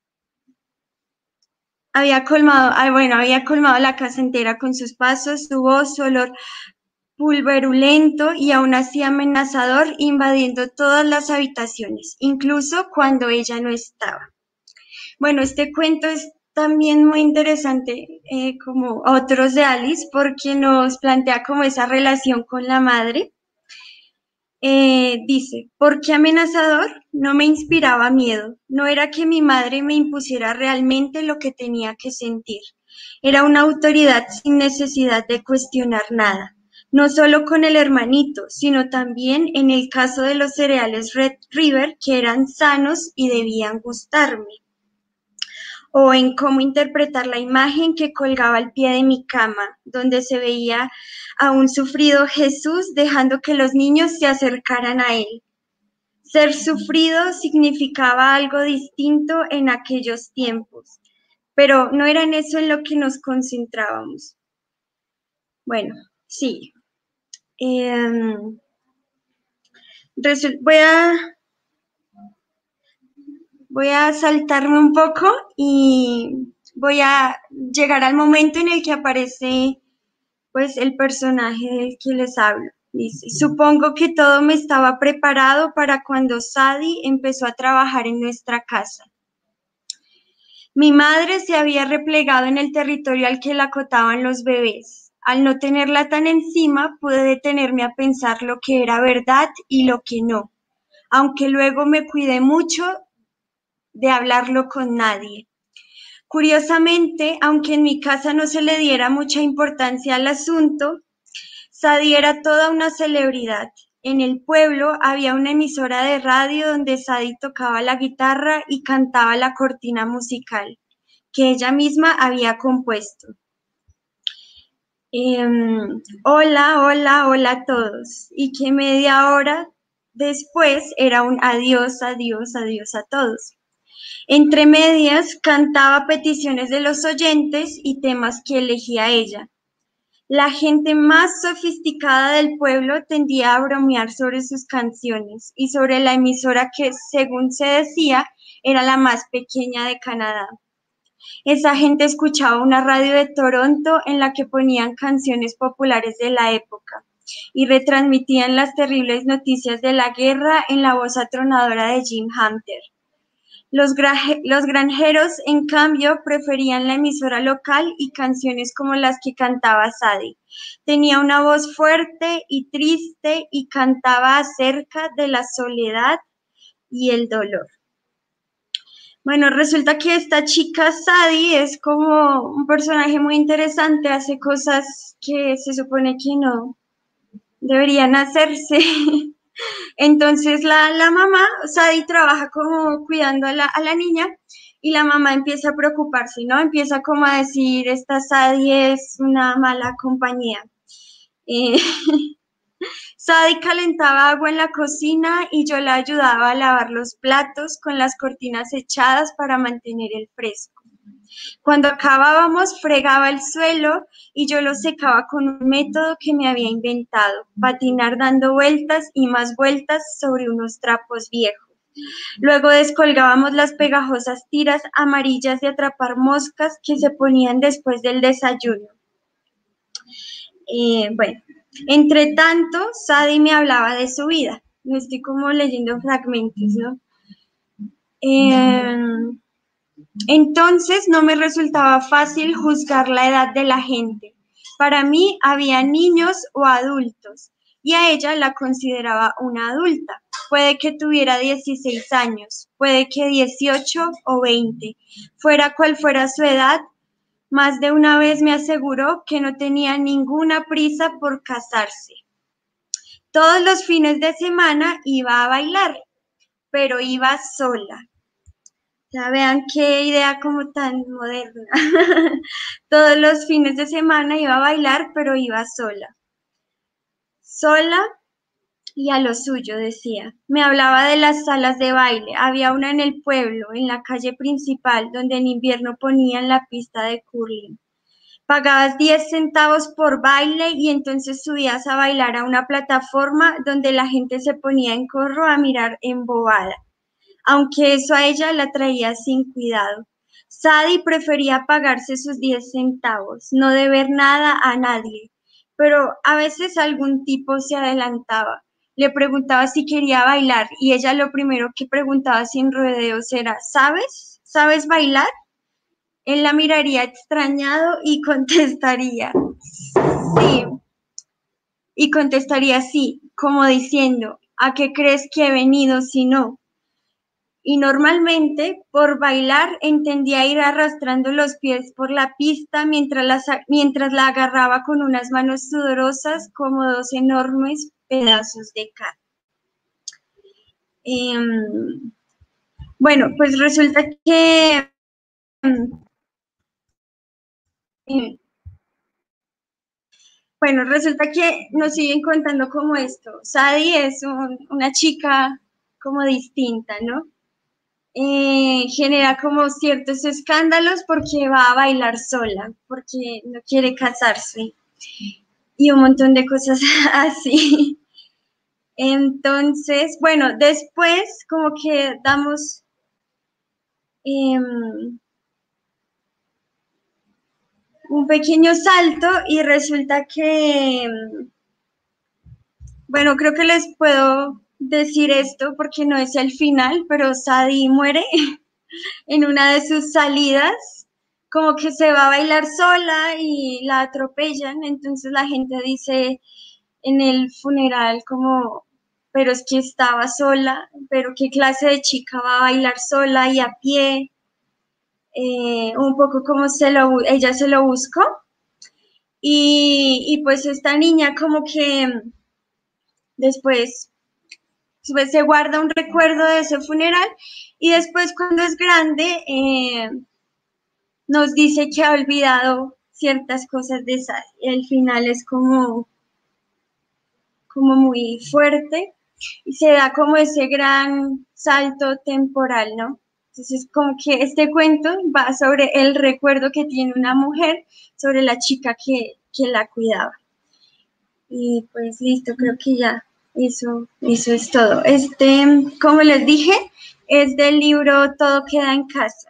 había colmado, bueno, había colmado la casa entera con sus pasos, su voz, su olor pulverulento y aún así amenazador, invadiendo todas las habitaciones, incluso cuando ella no estaba. Bueno, este cuento es también muy interesante, eh, como otros de Alice, porque nos plantea como esa relación con la madre. Eh, dice, ¿por qué amenazador? No me inspiraba miedo. No era que mi madre me impusiera realmente lo que tenía que sentir. Era una autoridad sin necesidad de cuestionar nada. No solo con el hermanito, sino también en el caso de los cereales Red River, que eran sanos y debían gustarme. O en cómo interpretar la imagen que colgaba al pie de mi cama, donde se veía a un sufrido Jesús dejando que los niños se acercaran a él. Ser sufrido significaba algo distinto en aquellos tiempos, pero no era en eso en lo que nos concentrábamos. Bueno, sí. Eh, voy a... Voy a saltarme un poco y voy a llegar al momento en el que aparece pues el personaje del que les hablo. Dice, supongo que todo me estaba preparado para cuando Sadie empezó a trabajar en nuestra casa. Mi madre se había replegado en el territorio al que la acotaban los bebés. Al no tenerla tan encima, pude detenerme a pensar lo que era verdad y lo que no, aunque luego me cuidé mucho de hablarlo con nadie. Curiosamente, aunque en mi casa no se le diera mucha importancia al asunto, Sadie era toda una celebridad. En el pueblo había una emisora de radio donde Sadie tocaba la guitarra y cantaba la cortina musical, que ella misma había compuesto. Eh, hola, hola, hola a todos. Y que media hora después era un adiós, adiós, adiós a todos. Entre medias cantaba peticiones de los oyentes y temas que elegía ella. La gente más sofisticada del pueblo tendía a bromear sobre sus canciones y sobre la emisora que, según se decía, era la más pequeña de Canadá. Esa gente escuchaba una radio de Toronto en la que ponían canciones populares de la época y retransmitían las terribles noticias de la guerra en la voz atronadora de Jim Hunter. Los, los granjeros, en cambio, preferían la emisora local y canciones como las que cantaba Sadie. Tenía una voz fuerte y triste y cantaba acerca de la soledad y el dolor. Bueno, resulta que esta chica Sadie es como un personaje muy interesante, hace cosas que se supone que no deberían hacerse. Entonces la, la mamá, Sadie trabaja como cuidando a la, a la niña y la mamá empieza a preocuparse, ¿no? Empieza como a decir, esta Sadie es una mala compañía. Eh, Sadie calentaba agua en la cocina y yo la ayudaba a lavar los platos con las cortinas echadas para mantener el fresco. Cuando acabábamos, fregaba el suelo y yo lo secaba con un método que me había inventado, patinar dando vueltas y más vueltas sobre unos trapos viejos. Luego descolgábamos las pegajosas tiras amarillas de atrapar moscas que se ponían después del desayuno. Eh, bueno, entre tanto, Sadie me hablaba de su vida. Me estoy como leyendo fragmentos, ¿no? Eh, Entonces no me resultaba fácil juzgar la edad de la gente. Para mí había niños o adultos y a ella la consideraba una adulta. Puede que tuviera dieciséis años, puede que dieciocho o veinte. Fuera cual fuera su edad, más de una vez me aseguró que no tenía ninguna prisa por casarse. Todos los fines de semana iba a bailar, pero iba sola. Ya vean qué idea como tan moderna. Todos los fines de semana iba a bailar, pero iba sola. Sola y a lo suyo, decía. Me hablaba de las salas de baile. Había una en el pueblo, en la calle principal, donde en invierno ponían la pista de curling. Pagabas diez centavos por baile y entonces subías a bailar a una plataforma donde la gente se ponía en corro a mirar embobada. Aunque eso a ella la traía sin cuidado. Sadie prefería pagarse sus diez centavos, no deber nada a nadie, pero a veces algún tipo se adelantaba. Le preguntaba si quería bailar y ella lo primero que preguntaba sin rodeos era, ¿sabes? ¿Sabes bailar? Él la miraría extrañado y contestaría, sí. Y contestaría sí, como diciendo, ¿a qué crees que he venido si no? Y normalmente, por bailar, entendía ir arrastrando los pies por la pista mientras la, mientras la agarraba con unas manos sudorosas como dos enormes pedazos de carne. Eh, bueno, pues resulta que... Eh, bueno, resulta que nos siguen contando como esto. Sadie es un, una chica como distinta, ¿no? Eh, genera como ciertos escándalos porque va a bailar sola, porque no quiere casarse y un montón de cosas así. Entonces, bueno, después como que damos eh, un pequeño salto y resulta que, bueno, creo que les puedo decir esto porque no es el final, pero Sadie muere. en una de sus salidas, como que se va a bailar sola y la atropellan, entonces la gente dice en el funeral como, pero es que estaba sola, pero qué clase de chica va a bailar sola y a pie, eh, un poco como se lo, ella se lo buscó, y, y pues esta niña como que después pues, se guarda un recuerdo de ese funeral y después cuando es grande eh, nos dice que ha olvidado ciertas cosas de esa. El final es como, como muy fuerte y se da como ese gran salto temporal, ¿no? Entonces, como que este cuento va sobre el recuerdo que tiene una mujer sobre la chica que, que la cuidaba. Y pues listo, creo que ya, eso, eso es todo. Este, como les dije, es del libro Todo queda en casa.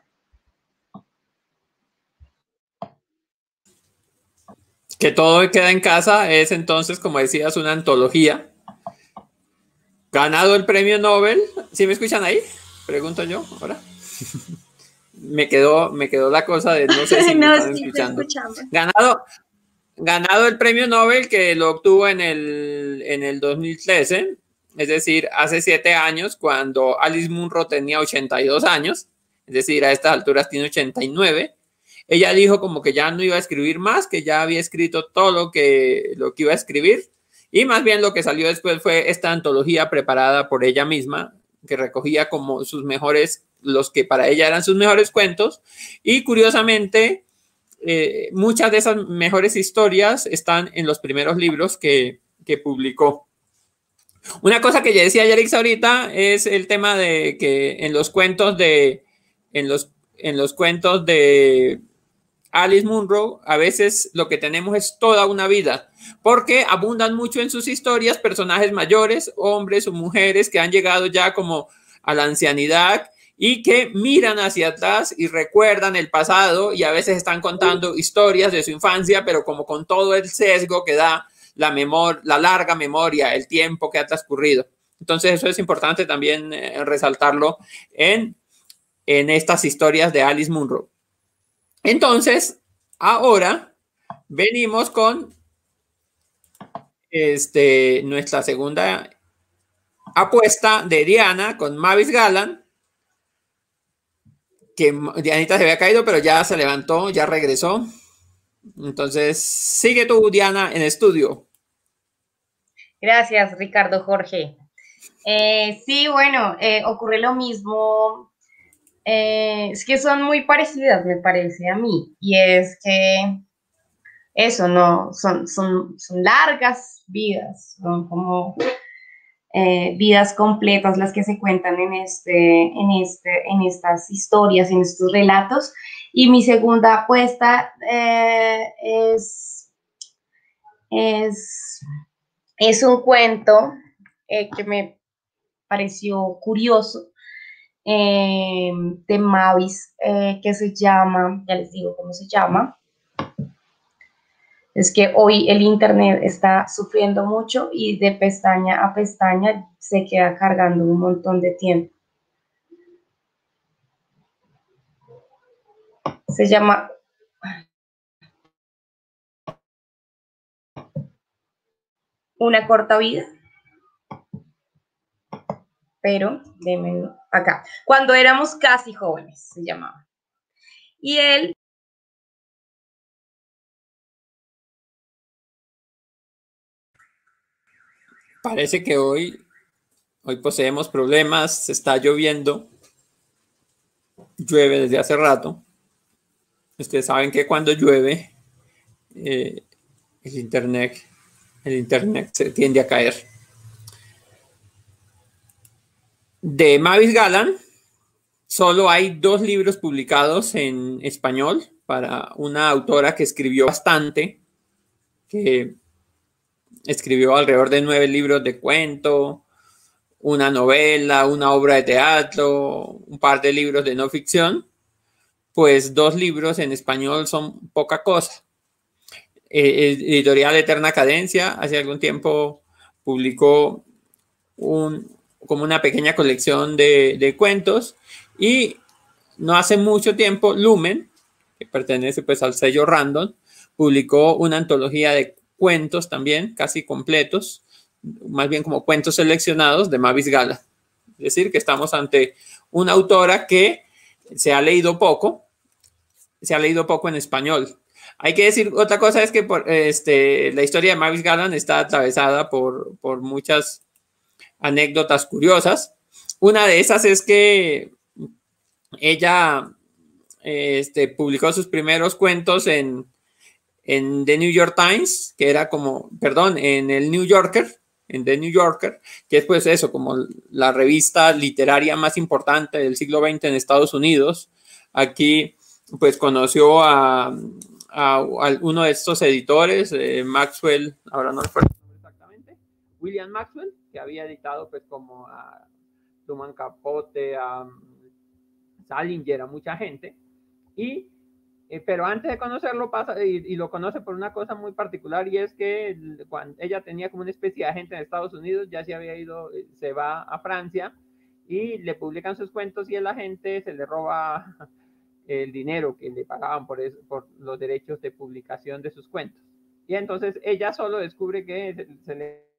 Que todo queda en casa es entonces, como decías, una antología. Ganado el premio Nobel. ¿Sí me escuchan ahí? Pregunto yo ahora. me quedó, me quedó la cosa de no sé si me
no,
están
sí,
escuchando. Ganado, ganado el premio Nobel que lo obtuvo en el, en el dos mil trece, es decir, hace siete años, cuando Alice Munro tenía ochenta y dos años, es decir, a estas alturas tiene ochenta y nueve. Ella dijo como que ya no iba a escribir más, que ya había escrito todo lo que, lo que iba a escribir, y más bien lo que salió después fue esta antología preparada por ella misma, que recogía como sus mejores, los que para ella eran sus mejores cuentos, y curiosamente eh, muchas de esas mejores historias están en los primeros libros que, que publicó. Una cosa que ya decía Yarix ahorita es el tema de que en los cuentos de en los, en los cuentos de Alice Munro, a veces lo que tenemos es toda una vida, porque abundan mucho en sus historias personajes mayores, hombres o mujeres que han llegado ya como a la ancianidad y que miran hacia atrás y recuerdan el pasado y a veces están contando historias de su infancia, pero como con todo el sesgo que da la memoria, la larga memoria, el tiempo que ha transcurrido. Entonces eso es importante también eh, resaltarlo en, en estas historias de Alice Munro. Entonces, ahora venimos con este, nuestra segunda apuesta de Diana con Mavis Galland, que Dianita se había caído, pero ya se levantó, ya regresó. Entonces, sigue tú, Diana, en estudio.
Gracias, Ricardo Jorge. Eh, sí, bueno, eh, ocurre lo mismo. Eh, es que son muy parecidas, me parece a mí. Y es que eso, no, son, son, son largas vidas, son como eh, vidas completas las que se cuentan en, este, en, este, en estas historias, en estos relatos. Y mi segunda apuesta eh, es, es, es un cuento eh, que me pareció curioso, eh, de Mavis, eh, que se llama, ya les digo cómo se llama. Es que hoy el internet está sufriendo mucho y de pestaña a pestaña se queda cargando un montón de tiempo. Se llama Una corta vida. Pero, déjenme acá. Cuando éramos casi jóvenes, se llamaba. Y él
Parece que hoy, hoy poseemos problemas, se está lloviendo, llueve desde hace rato. Ustedes saben que cuando llueve, eh, el internet, el internet se tiende a caer. De Mavis Galland, solo hay dos libros publicados en español para una autora que escribió bastante, que escribió alrededor de nueve libros de cuento, una novela, una obra de teatro, un par de libros de no ficción. Pues dos libros en español son poca cosa. Eh, Editorial Eterna Cadencia hace algún tiempo publicó un, como una pequeña colección de, de cuentos y no hace mucho tiempo, Lumen, que pertenece pues al sello Random, publicó una antología de cuentos también, casi completos, más bien como cuentos seleccionados de Mavis Galland. Es decir, que estamos ante una autora que se ha leído poco, se ha leído poco en español. Hay que decir, otra cosa es que por, este, la historia de Mavis Galland está atravesada por, por muchas anécdotas curiosas. Una de esas es que ella este, publicó sus primeros cuentos en, en The New York Times, que era como, perdón, en el New Yorker, en The New Yorker, que es pues eso, como la revista literaria más importante del siglo veinte en Estados Unidos. Aquí pues conoció a, a, a uno de estos editores, eh, Maxwell, ahora no recuerdo exactamente, William Maxwell, que había editado pues como a Truman Capote, a Salinger, a mucha gente, y Eh, pero antes de conocerlo pasa, y, y lo conoce por una cosa muy particular, y es que cuando ella tenía como una especie de agente en Estados Unidos, ya se había ido, se va a Francia y le publican sus cuentos y el agente se le roba el dinero que le pagaban por, eso, por los derechos de publicación de sus cuentos. Y entonces ella solo descubre que se, se le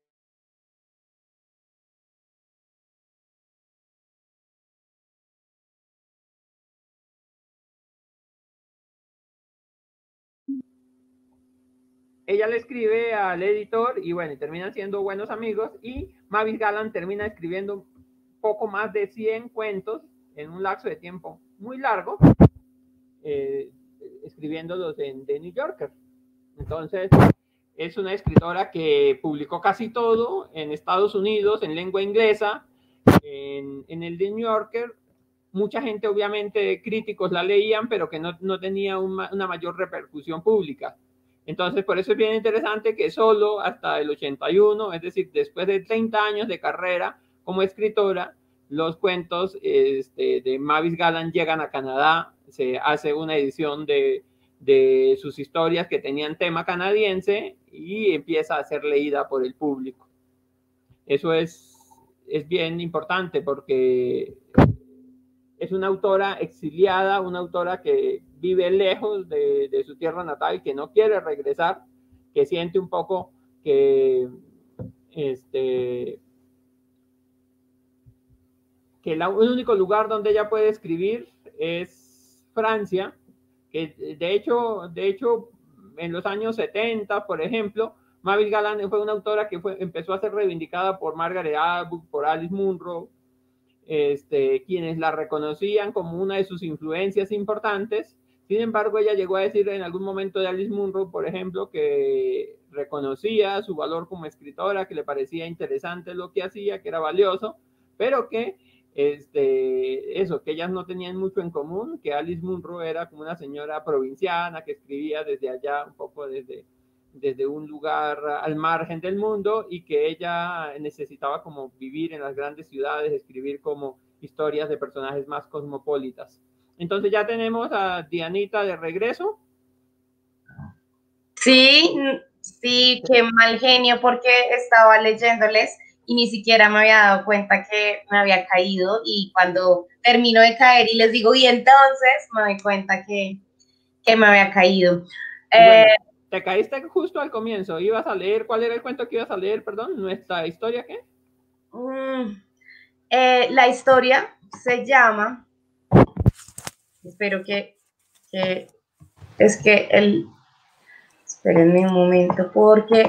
ella le escribe al editor y bueno, terminan siendo buenos amigos y Mavis Galland termina escribiendo poco más de cien cuentos en un lapso de tiempo muy largo, eh, escribiéndolos en The New Yorker. Entonces, es una escritora que publicó casi todo en Estados Unidos, en lengua inglesa, en, en el The New Yorker. Mucha gente, obviamente, críticos la leían, pero que no, no tenía una, una mayor repercusión pública. Entonces, por eso es bien interesante que solo hasta el ochenta y uno, es decir, después de treinta años de carrera como escritora, los cuentos este, de Mavis Galland llegan a Canadá, se hace una edición de, de sus historias que tenían tema canadiense y empieza a ser leída por el público. Eso es, es bien importante porque es una autora exiliada, una autora que vive lejos de, de su tierra natal, que no quiere regresar, que siente un poco que este que el único lugar donde ella puede escribir es Francia, que de hecho, de hecho en los años setenta, por ejemplo, Mavis Galland fue una autora que fue, empezó a ser reivindicada por Margaret Atwood, por Alice Munro, este, quienes la reconocían como una de sus influencias importantes. Sin embargo, ella llegó a decir en algún momento de Alice Munro, por ejemplo, que reconocía su valor como escritora, que le parecía interesante lo que hacía, que era valioso, pero que este, eso, que ellas no tenían mucho en común, que Alice Munro era como una señora provinciana que escribía desde allá, un poco desde, desde un lugar al margen del mundo, y que ella necesitaba como vivir en las grandes ciudades, escribir como historias de personajes más cosmopolitas. Entonces ya tenemos a Dianita de regreso.
Sí, sí, qué mal genio, porque estaba leyéndoles y ni siquiera me había dado cuenta que me había caído, y cuando termino de caer y les digo, y entonces me doy cuenta que, que me había caído.
Bueno, eh, te caíste justo al comienzo. Ibas a leer, ¿cuál era el cuento que ibas a leer? Perdón, ¿nuestra historia qué?
Mm, eh, la historia se llama, espero que, que es que el, espérenme un momento, porque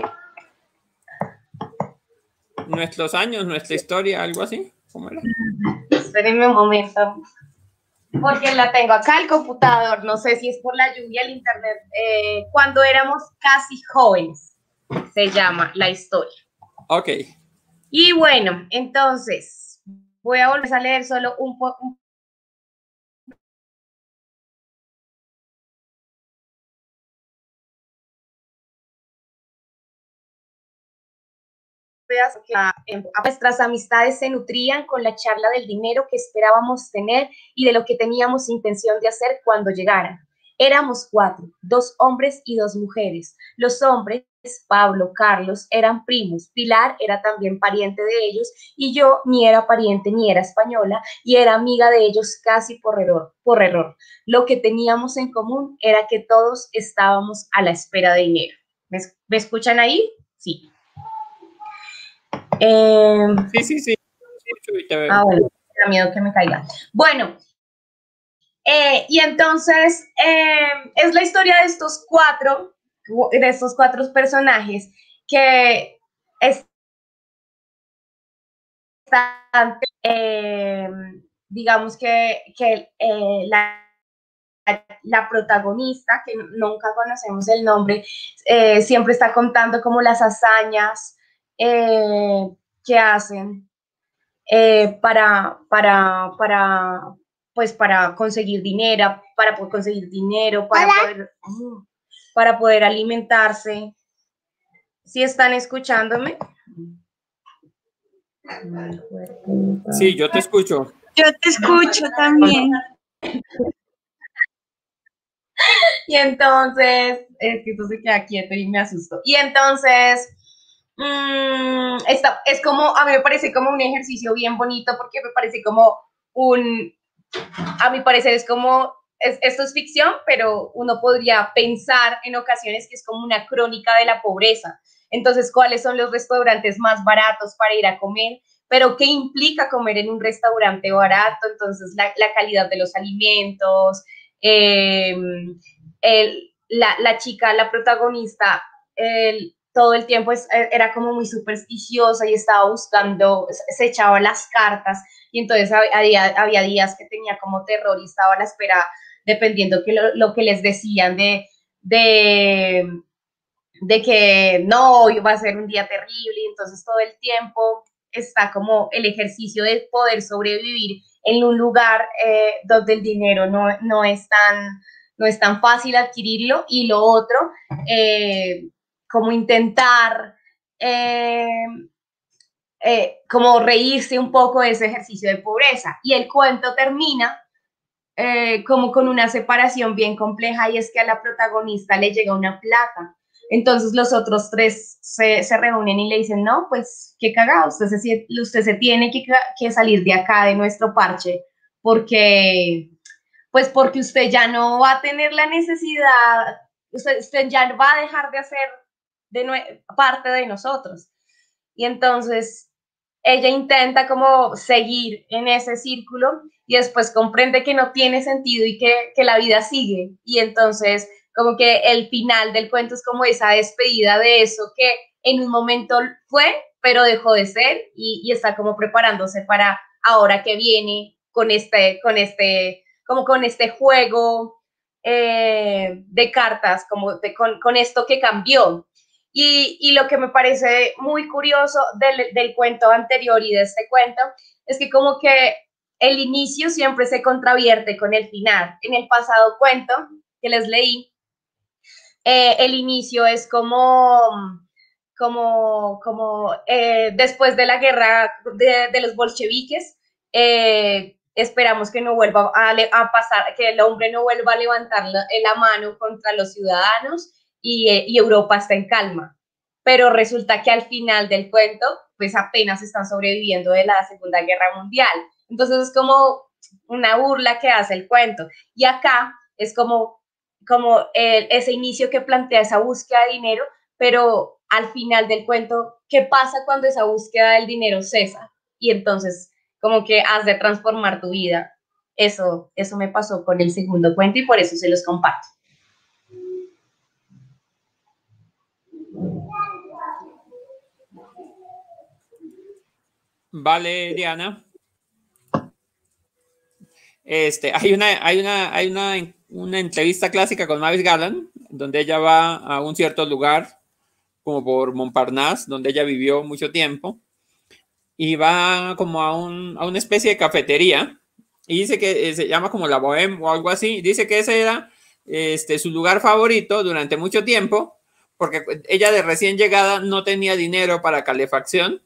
nuestros años, nuestra historia, algo así. ¿Cómo era?
Espérenme un momento, porque la tengo acá el computador, no sé si es por la lluvia, el internet. Eh, cuando éramos casi jóvenes, se llama la historia.
Ok.
Y bueno, entonces, voy a volver a leer solo un poco. Nuestras amistades se nutrían con la charla del dinero que esperábamos tener y de lo que teníamos intención de hacer cuando llegaran. Éramos cuatro, dos hombres y dos mujeres. Los hombres, Pablo, Carlos, eran primos. Pilar era también pariente de ellos y yo ni era pariente ni era española y era amiga de ellos casi por error, por error. Lo que teníamos en común era que todos estábamos a la espera de dinero. ¿Me, ¿me escuchan ahí? Sí. Eh,
sí, sí, sí. Y te veo.
Ah, bueno, me da miedo que me caiga. Bueno, eh, y entonces eh, es la historia de estos cuatro, de estos cuatro personajes que están, eh, digamos que, que eh, la, la protagonista, que nunca conocemos el nombre, eh, siempre está contando como las hazañas eh, que hacen eh, para, para, para, pues para conseguir dinero, para poder conseguir dinero, para poder, para poder alimentarse. ¿Sí están escuchándome?
Sí, yo te escucho.
Yo te escucho también.
Y entonces, es que esto se queda quieto y me asustó. Y entonces, mmm, esta, es como, a mí me parece como un ejercicio bien bonito porque me parece como un, a mi parecer es como, es, esto es ficción, pero uno podría pensar en ocasiones que es como una crónica de la pobreza. Entonces, ¿cuáles son los restaurantes más baratos para ir a comer? Pero ¿qué implica comer en un restaurante barato? Entonces, la, la calidad de los alimentos, eh, el, la, la chica, la protagonista, el, todo el tiempo es, era como muy supersticiosa y estaba buscando, se echaba las cartas y entonces había, había días que tenía como terror y estaba a la espera, dependiendo que lo, lo que les decían de, de, de que no, iba a ser un día terrible y entonces todo el tiempo está como el ejercicio de poder sobrevivir en un lugar eh, donde el dinero no, no, es tan, no es tan fácil adquirirlo y lo otro, eh, como intentar eh, eh, como reírse un poco de ese ejercicio de pobreza. Y el cuento termina eh, como con una separación bien compleja y es que a la protagonista le llega una plata. Entonces los otros tres se, se reúnen y le dicen, no, pues qué cagado, usted se, usted se tiene que, que salir de acá, de nuestro parche, porque, pues porque usted ya no va a tener la necesidad, usted, usted ya va a dejar de hacer de parte de nosotros. Y entonces ella intenta como seguir en ese círculo y después comprende que no tiene sentido y que, que la vida sigue. Y entonces como que el final del cuento es como esa despedida de eso que en un momento fue, pero dejó de ser y, y está como preparándose para ahora que viene con este, con este, como con este juego eh, de cartas, como de, con, con esto que cambió. Y, y lo que me parece muy curioso del, del cuento anterior y de este cuento es que como que el inicio siempre se contravierte con el final. En el pasado cuento que les leí, eh, el inicio es como, como, como eh, después de la guerra de, de los bolcheviques, eh, esperamos que no vuelva a, a pasar, que el hombre no vuelva a levantar la, la mano contra los ciudadanos y, eh, y Europa está en calma. Pero resulta que al final del cuento, pues apenas están sobreviviendo de la Segunda Guerra Mundial. Entonces es como una burla que hace el cuento. Y acá es como, como el, ese inicio que plantea esa búsqueda de dinero, pero al final del cuento, ¿qué pasa cuando esa búsqueda del dinero cesa? Y entonces como que has de transformar tu vida. Eso, eso me pasó con el segundo cuento y por eso se los comparto.
Vale, Diana. Este, hay una, hay una, hay una, una entrevista clásica con Mavis Garland, donde ella va a un cierto lugar, como por Montparnasse, donde ella vivió mucho tiempo, y va como a, un, a una especie de cafetería, y dice que se llama como la Bohème o algo así, dice que ese era este, su lugar favorito durante mucho tiempo, porque ella de recién llegada no tenía dinero para calefacción,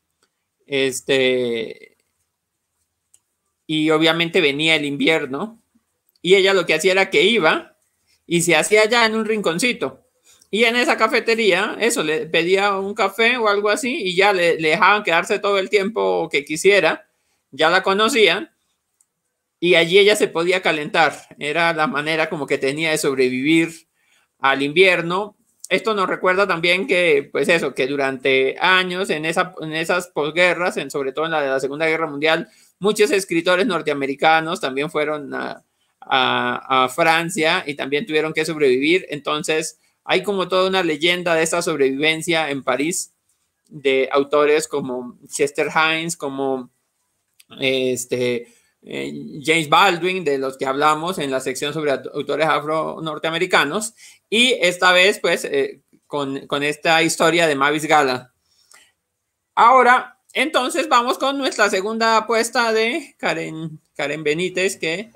este... y obviamente venía el invierno y ella lo que hacía era que iba y se hacía allá en un rinconcito. Y en esa cafetería, eso, le pedía un café o algo así y ya le, le dejaban quedarse todo el tiempo que quisiera, ya la conocían y allí ella se podía calentar. Era la manera como que tenía de sobrevivir al invierno. Esto nos recuerda también que, pues eso, que durante años en, esa, en esas posguerras, en, sobre todo en la de la Segunda Guerra Mundial, muchos escritores norteamericanos también fueron a, a, a Francia y también tuvieron que sobrevivir. Entonces, hay como toda una leyenda de esa sobrevivencia en París de autores como Chester Himes, como este, eh, James Baldwin, de los que hablamos en la sección sobre autores afro-norteamericanos, y esta vez pues eh, con, con esta historia de Mavis Gala. Ahora, entonces vamos con nuestra segunda apuesta de Karen, Karen Benítez, que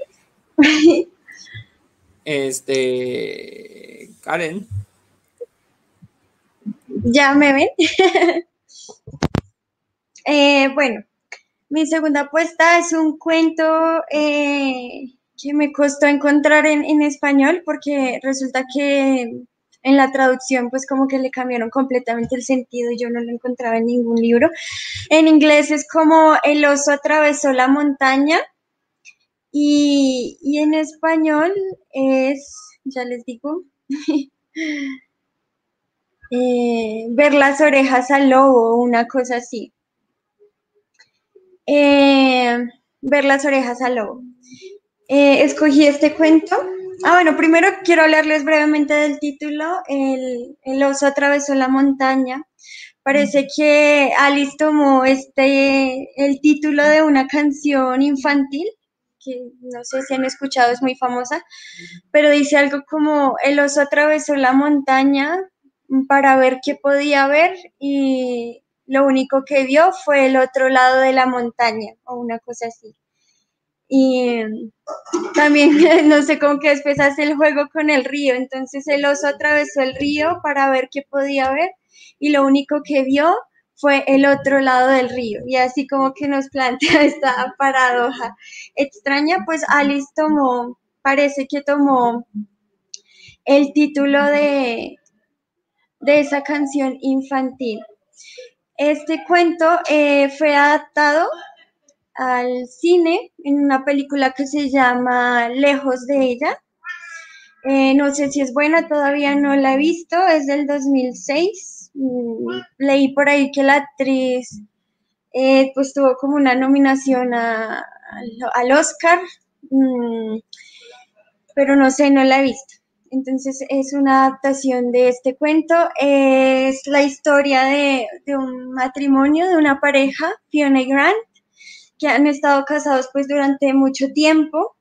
este, Karen.
¿Ya me ven? eh, bueno, mi segunda apuesta es un cuento eh, que me costó encontrar en, en español porque resulta que en la traducción pues como que le cambiaron completamente el sentido y yo no lo encontraba en ningún libro. En inglés es como El oso atravesó la montaña y, y en español es, ya les digo, eh, Ver las orejas al lobo, una cosa así. Eh, ver las orejas al lobo. Eh, escogí este cuento. Ah, bueno, primero quiero hablarles brevemente del título. El, el oso atravesó la montaña. Parece que Alice tomó este, el título de una canción infantil, que no sé si han escuchado, es muy famosa, pero dice algo como: el oso atravesó la montaña para ver qué podía ver y lo único que vio fue el otro lado de la montaña, o una cosa así. Y también, no sé, cómo que después hace el juego con el río. Entonces el oso atravesó el río para ver qué podía ver y lo único que vio fue el otro lado del río. Y así como que nos plantea esta paradoja extraña, pues Alice tomó, parece que tomó el título de, de esa canción infantil. Este cuento eh, fue adaptado al cine en una película que se llama Lejos de ella. Eh, no sé si es buena, todavía no la he visto, es del dos mil seis. Mm, leí por ahí que la actriz eh, pues tuvo como una nominación a, a, al Oscar, mm, pero no sé, no la he visto. Entonces es una adaptación de este cuento. Es la historia de, de un matrimonio, de una pareja, Fiona y Grant, que han estado casados pues durante mucho tiempo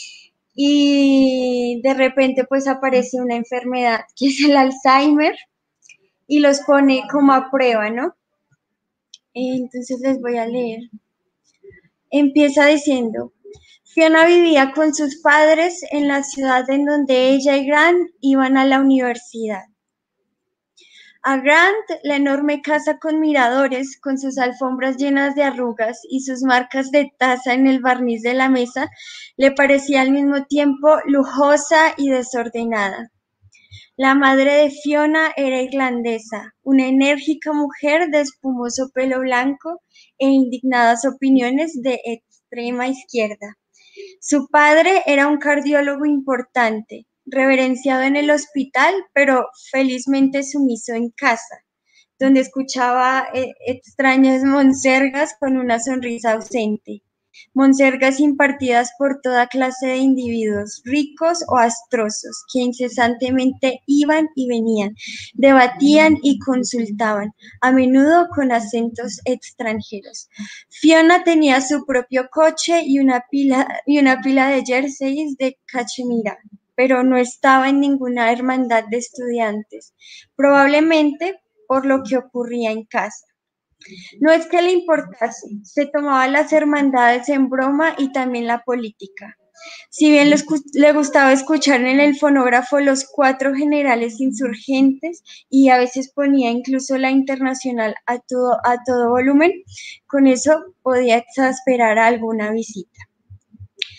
y de repente pues aparece una enfermedad que es el Alzheimer y los pone como a prueba, ¿no? Entonces les voy a leer. Empieza diciendo: Fiona vivía con sus padres en la ciudad en donde ella y Grant iban a la universidad. A Grant, la enorme casa con miradores, con sus alfombras llenas de arrugas y sus marcas de taza en el barniz de la mesa, le parecía al mismo tiempo lujosa y desordenada. La madre de Fiona era irlandesa, una enérgica mujer de espumoso pelo blanco e indignadas opiniones de extrema izquierda. Su padre era un cardiólogo importante, reverenciado en el hospital, pero felizmente sumiso en casa, donde escuchaba eh, extrañas monsergas con una sonrisa ausente. Monsergas impartidas por toda clase de individuos, ricos o astrosos, que incesantemente iban y venían, debatían y consultaban, a menudo con acentos extranjeros. Fiona tenía su propio coche y una pila, y una pila de jerseys de cachemira, pero no estaba en ninguna hermandad de estudiantes, probablemente por lo que ocurría en casa. No es que le importase, se tomaba las hermandades en broma y también la política. Si bien le, le gustaba escuchar en el fonógrafo los cuatro generales insurgentes y a veces ponía incluso la Internacional a todo, a todo volumen, con eso podía exasperar a alguna visita.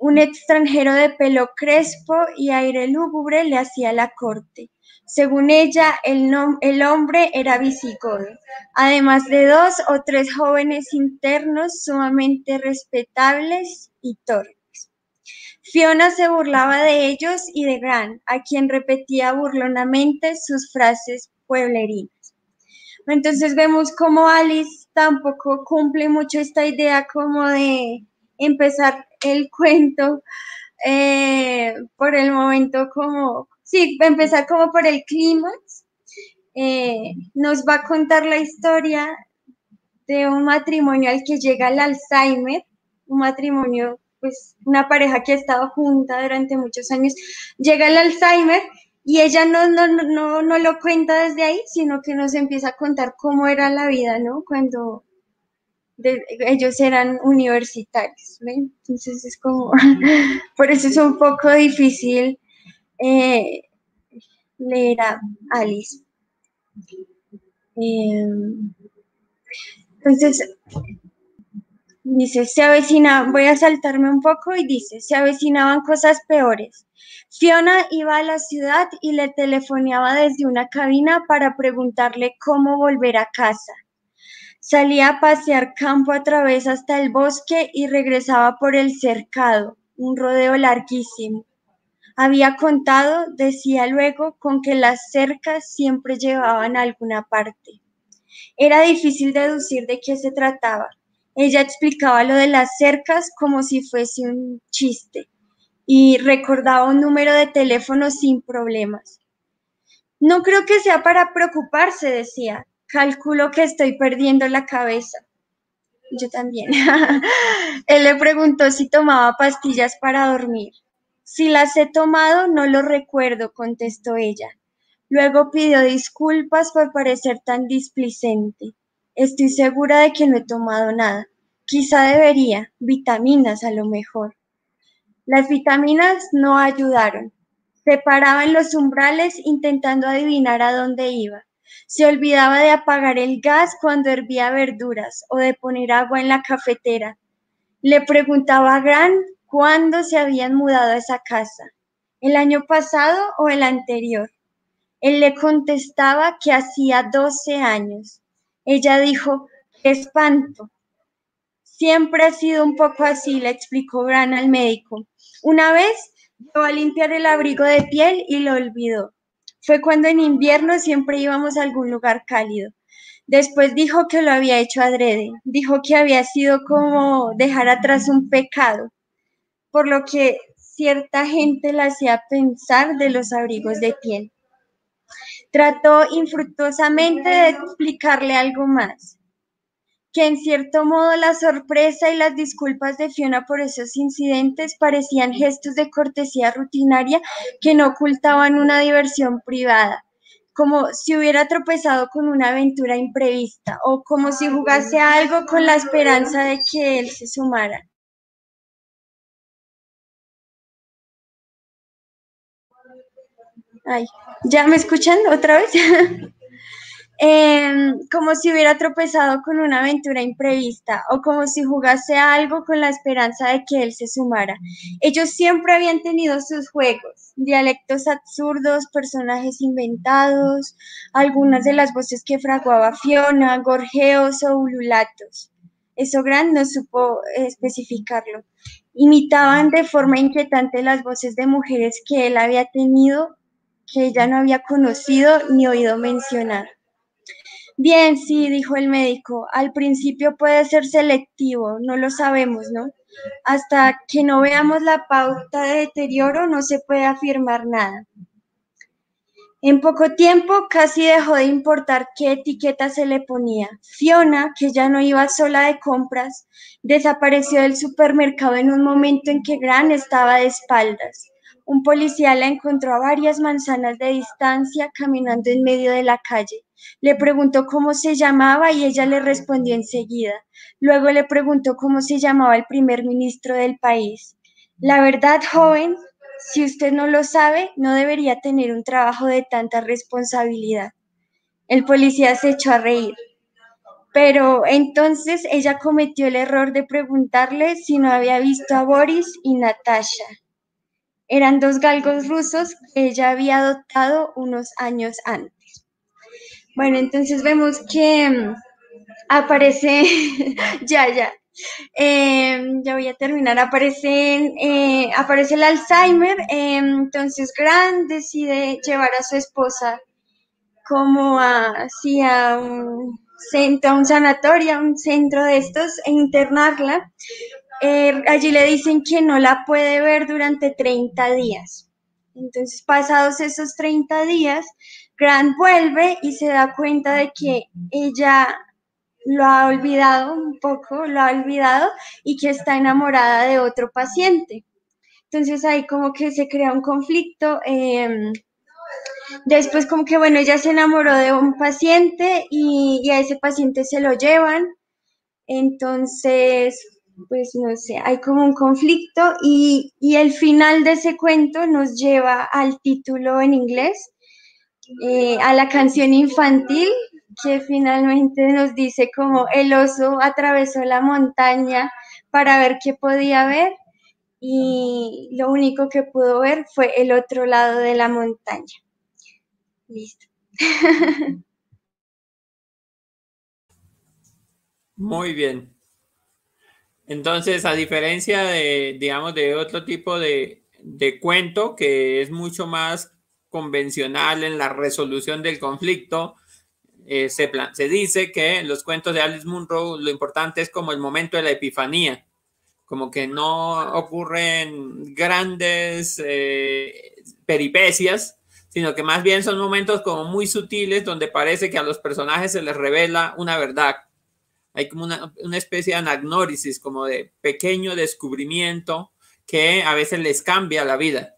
Un extranjero de pelo crespo y aire lúgubre le hacía la corte. Según ella, el, nom- el hombre era visigodo, además de dos o tres jóvenes internos sumamente respetables y torpes. Fiona se burlaba de ellos y de Gran, a quien repetía burlonamente sus frases pueblerinas. Entonces vemos cómo Alice tampoco cumple mucho esta idea como de empezar el cuento eh, por el momento como, sí, empezar como por el clímax. Eh, nos va a contar la historia de un matrimonio al que llega el Alzheimer, un matrimonio, pues una pareja que ha estado junta durante muchos años, llega el Alzheimer y ella no, no, no, no lo cuenta desde ahí, sino que nos empieza a contar cómo era la vida, ¿no? Cuando de, ellos eran universitarios, ¿ven? Entonces es como, por eso es un poco difícil eh, leer a Alice. Eh, entonces, dice, se avecina, voy a saltarme un poco y dice, se avecinaban cosas peores. Fiona iba a la ciudad y le telefoneaba desde una cabina para preguntarle cómo volver a casa. Salía a pasear campo a través hasta el bosque y regresaba por el cercado, un rodeo larguísimo. Había contado, decía luego, con que las cercas siempre llevaban a alguna parte. Era difícil deducir de qué se trataba. Ella explicaba lo de las cercas como si fuese un chiste y recordaba un número de teléfono sin problemas. No creo que sea para preocuparse, decía. Calculo que estoy perdiendo la cabeza. Yo también. Él le preguntó si tomaba pastillas para dormir. Si las he tomado, no lo recuerdo, contestó ella. Luego pidió disculpas por parecer tan displicente. Estoy segura de que no he tomado nada. Quizá debería, vitaminas a lo mejor. Las vitaminas no ayudaron. Se paraba en los umbrales intentando adivinar a dónde iba. Se olvidaba de apagar el gas cuando hervía verduras o de poner agua en la cafetera. Le preguntaba a Gran cuándo se habían mudado a esa casa, el año pasado o el anterior. Él le contestaba que hacía doce años. Ella dijo, ¡qué espanto! Siempre ha sido un poco así, le explicó Gran al médico. Una vez llevó a limpiar el abrigo de piel y lo olvidó. Fue cuando en invierno siempre íbamos a algún lugar cálido. Después dijo que lo había hecho adrede. Dijo que había sido como dejar atrás un pecado, por lo que cierta gente le hacía pensar de los abrigos de piel. Trató infructuosamente de explicarle algo más, que en cierto modo la sorpresa y las disculpas de Fiona por esos incidentes parecían gestos de cortesía rutinaria que no ocultaban una diversión privada, como si hubiera tropezado con una aventura imprevista o como si jugase a algo con la esperanza de que él se sumara. Ay, ¿ya me escuchan otra vez? Eh, como si hubiera tropezado con una aventura imprevista o como si jugase a algo con la esperanza de que él se sumara. Ellos siempre habían tenido sus juegos, dialectos absurdos, personajes inventados, algunas de las voces que fraguaba Fiona, gorjeos o ululatos. Eso Gran no supo especificarlo. Imitaban de forma inquietante las voces de mujeres que él había tenido, que ella no había conocido ni oído mencionar. Bien, sí, dijo el médico, al principio puede ser selectivo, no lo sabemos, ¿no? Hasta que no veamos la pauta de deterioro no se puede afirmar nada. En poco tiempo casi dejó de importar qué etiqueta se le ponía. Fiona, que ya no iba sola de compras, desapareció del supermercado en un momento en que Gran estaba de espaldas. Un policía la encontró a varias manzanas de distancia caminando en medio de la calle. Le preguntó cómo se llamaba y ella le respondió enseguida. Luego le preguntó cómo se llamaba el primer ministro del país. La verdad, joven, si usted no lo sabe, no debería tener un trabajo de tanta responsabilidad. El policía se echó a reír. Pero entonces ella cometió el error de preguntarle si no había visto a Boris y Natasha. Eran dos galgos rusos que ella había adoptado unos años antes. Bueno, entonces vemos que um, aparece, ya, ya, eh, ya voy a terminar, aparece, eh, aparece el Alzheimer, eh, entonces Grant decide llevar a su esposa como a, sí, a un centro, a un sanatorio, a un centro de estos, e internarla. Eh, allí le dicen que no la puede ver durante treinta días. Entonces, pasados esos treinta días, Grant vuelve y se da cuenta de que ella lo ha olvidado un poco, lo ha olvidado y que está enamorada de otro paciente. Entonces ahí como que se crea un conflicto. Eh, después como que, bueno, ella se enamoró de un paciente y, y a ese paciente se lo llevan. Entonces, pues no sé, hay como un conflicto y, y el final de ese cuento nos lleva al título en inglés, eh, a la canción infantil que finalmente nos dice como el oso atravesó la montaña para ver qué podía ver y lo único que pudo ver fue el otro lado de la montaña. Listo.
Muy bien. Entonces, a diferencia de, digamos, de otro tipo de, de cuento que es mucho más convencional en la resolución del conflicto, eh, se, plan, se dice que en los cuentos de Alice Munro lo importante es como el momento de la epifanía, como que no ocurren grandes eh, peripecias, sino que más bien son momentos como muy sutiles donde parece que a los personajes se les revela una verdad. Hay como una, una especie de anagnórisis, como de pequeño descubrimiento que a veces les cambia la vida.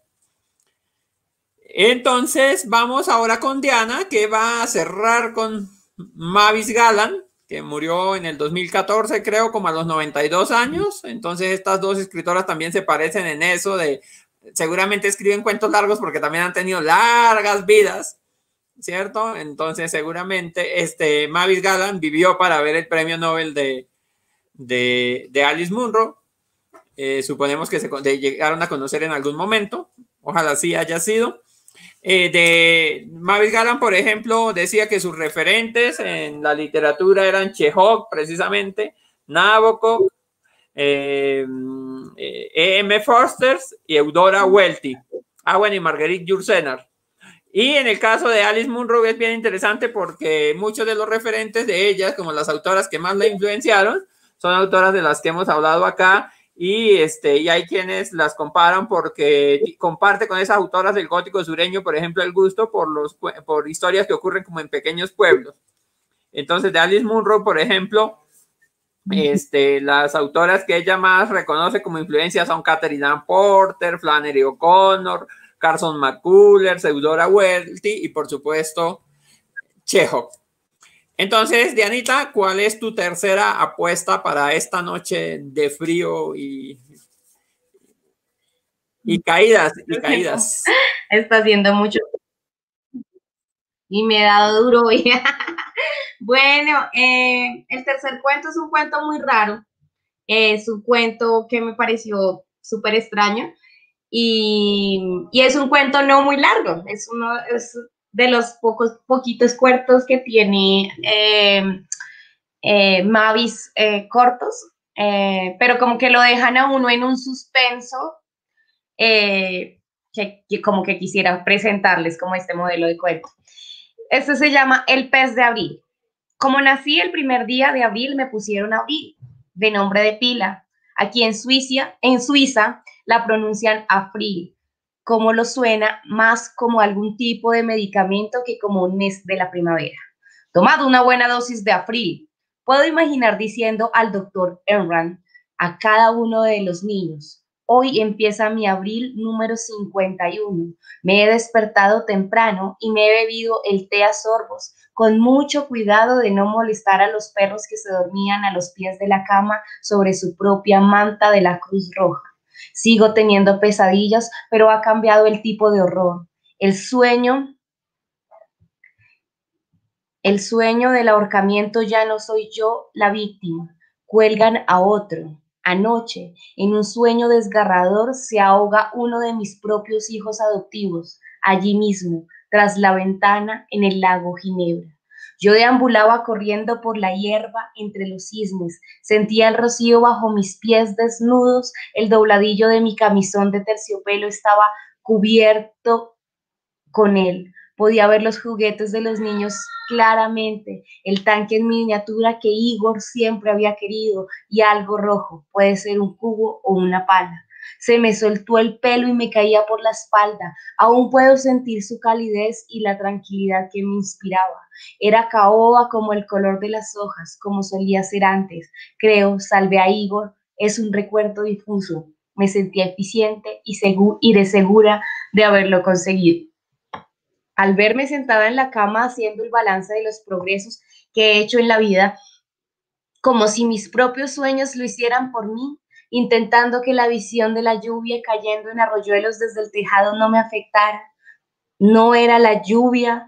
Entonces vamos ahora con Diana, que va a cerrar con Mavis Galland, que murió en el dos mil catorce, creo, como a los noventa y dos años. Entonces estas dos escritoras también se parecen en eso de, seguramente escriben cuentos largos porque también han tenido largas vidas, ¿cierto? Entonces seguramente este, Mavis Galland vivió para ver el premio Nobel de, de, de Alice Munro. Eh, suponemos que se de, llegaron a conocer en algún momento. Ojalá sí haya sido. Eh, de Mavis Galland, por ejemplo, decía que sus referentes en la literatura eran Chekhov, precisamente, Nabokov, eh, eh, E M Forster y Eudora Welty. Ah, bueno, y Marguerite Yourcenar. Y en el caso de Alice Munro es bien interesante porque muchos de los referentes de ellas, como las autoras que más la influenciaron, son autoras de las que hemos hablado acá. Y, este, y hay quienes las comparan porque comparte con esas autoras del gótico sureño, por ejemplo, el gusto por, los, por historias que ocurren como en pequeños pueblos. Entonces, de Alice Munro, por ejemplo, este, las autoras que ella más reconoce como influencia son Catherine Ann Porter, Flannery O'Connor, Carson McCullers, Eudora Welty y, por supuesto, Chekhov. Entonces, Dianita, ¿cuál es tu tercera apuesta para esta noche de frío y, y caídas? Y caídas.
Está haciendo mucho y me he dado duro hoy. Bueno, eh, el tercer cuento es un cuento muy raro. Es un cuento que me pareció súper extraño y, y es un cuento no muy largo. Es uno es de los pocos, poquitos cuentos que tiene eh, eh, Mavis eh, cortos, eh, pero como que lo dejan a uno en un suspenso eh, que, que como que quisiera presentarles como este modelo de cuento. Este se llama El pez de abril. Como nací el primer día de abril, me pusieron Abril, de nombre de pila. Aquí en Suiza, en Suiza la pronuncian Afril, como lo suena, más como algún tipo de medicamento que como un mes de la primavera. Tomad una buena dosis de Afril. Puedo imaginar diciendo al doctor Enran a cada uno de los niños: hoy empieza mi abril número cincuenta y uno. Me he despertado temprano y me he bebido el té a sorbos, con mucho cuidado de no molestar a los perros que se dormían a los pies de la cama sobre su propia manta de la Cruz Roja. Sigo teniendo pesadillas, pero ha cambiado el tipo de horror. El sueño El sueño del ahorcamiento ya no soy yo la víctima, cuelgan a otro. Anoche, en un sueño desgarrador, se ahoga uno de mis propios hijos adoptivos, allí mismo, tras la ventana, en el lago Ginebra. Yo deambulaba corriendo por la hierba entre los cisnes, sentía el rocío bajo mis pies desnudos, el dobladillo de mi camisón de terciopelo estaba cubierto con él. Podía ver los juguetes de los niños claramente, el tanque en miniatura que Igor siempre había querido y algo rojo, puede ser un cubo o una pala. Se me soltó el pelo y me caía por la espalda. Aún puedo sentir su calidez y la tranquilidad que me inspiraba. Era caoba como el color de las hojas, como solía ser antes. Creo, salvé a Igor, es un recuerdo difuso. Me sentía eficiente y, segu- y de segura de haberlo conseguido. Al verme sentada en la cama haciendo el balance de los progresos que he hecho en la vida, como si mis propios sueños lo hicieran por mí, intentando que la visión de la lluvia cayendo en arroyuelos desde el tejado no me afectara. No era la lluvia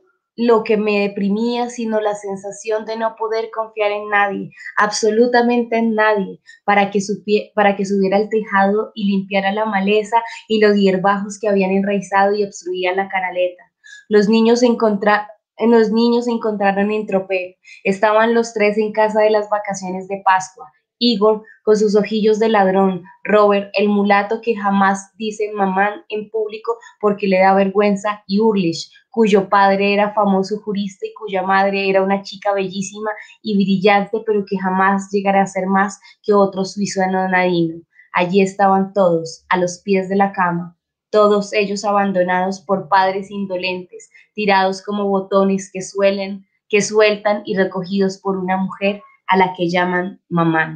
lo que me deprimía, sino la sensación de no poder confiar en nadie, absolutamente en nadie, para que, supie- para que subiera al tejado y limpiara la maleza y los hierbajos que habían enraizado y obstruían la canaleta. Los niños se encontra- los niños se encontraron en tropel. Estaban los tres en casa de las vacaciones de Pascua. Igor, con sus ojillos de ladrón, Robert, el mulato que jamás dice mamá en público porque le da vergüenza, y Urlich, cuyo padre era famoso jurista y cuya madre era una chica bellísima y brillante, pero que jamás llegará a ser más que otro suizo anonadino. Allí estaban todos, a los pies de la cama, todos ellos abandonados por padres indolentes, tirados como botones que suelen, que sueltan y recogidos por una mujer a la que llaman mamá.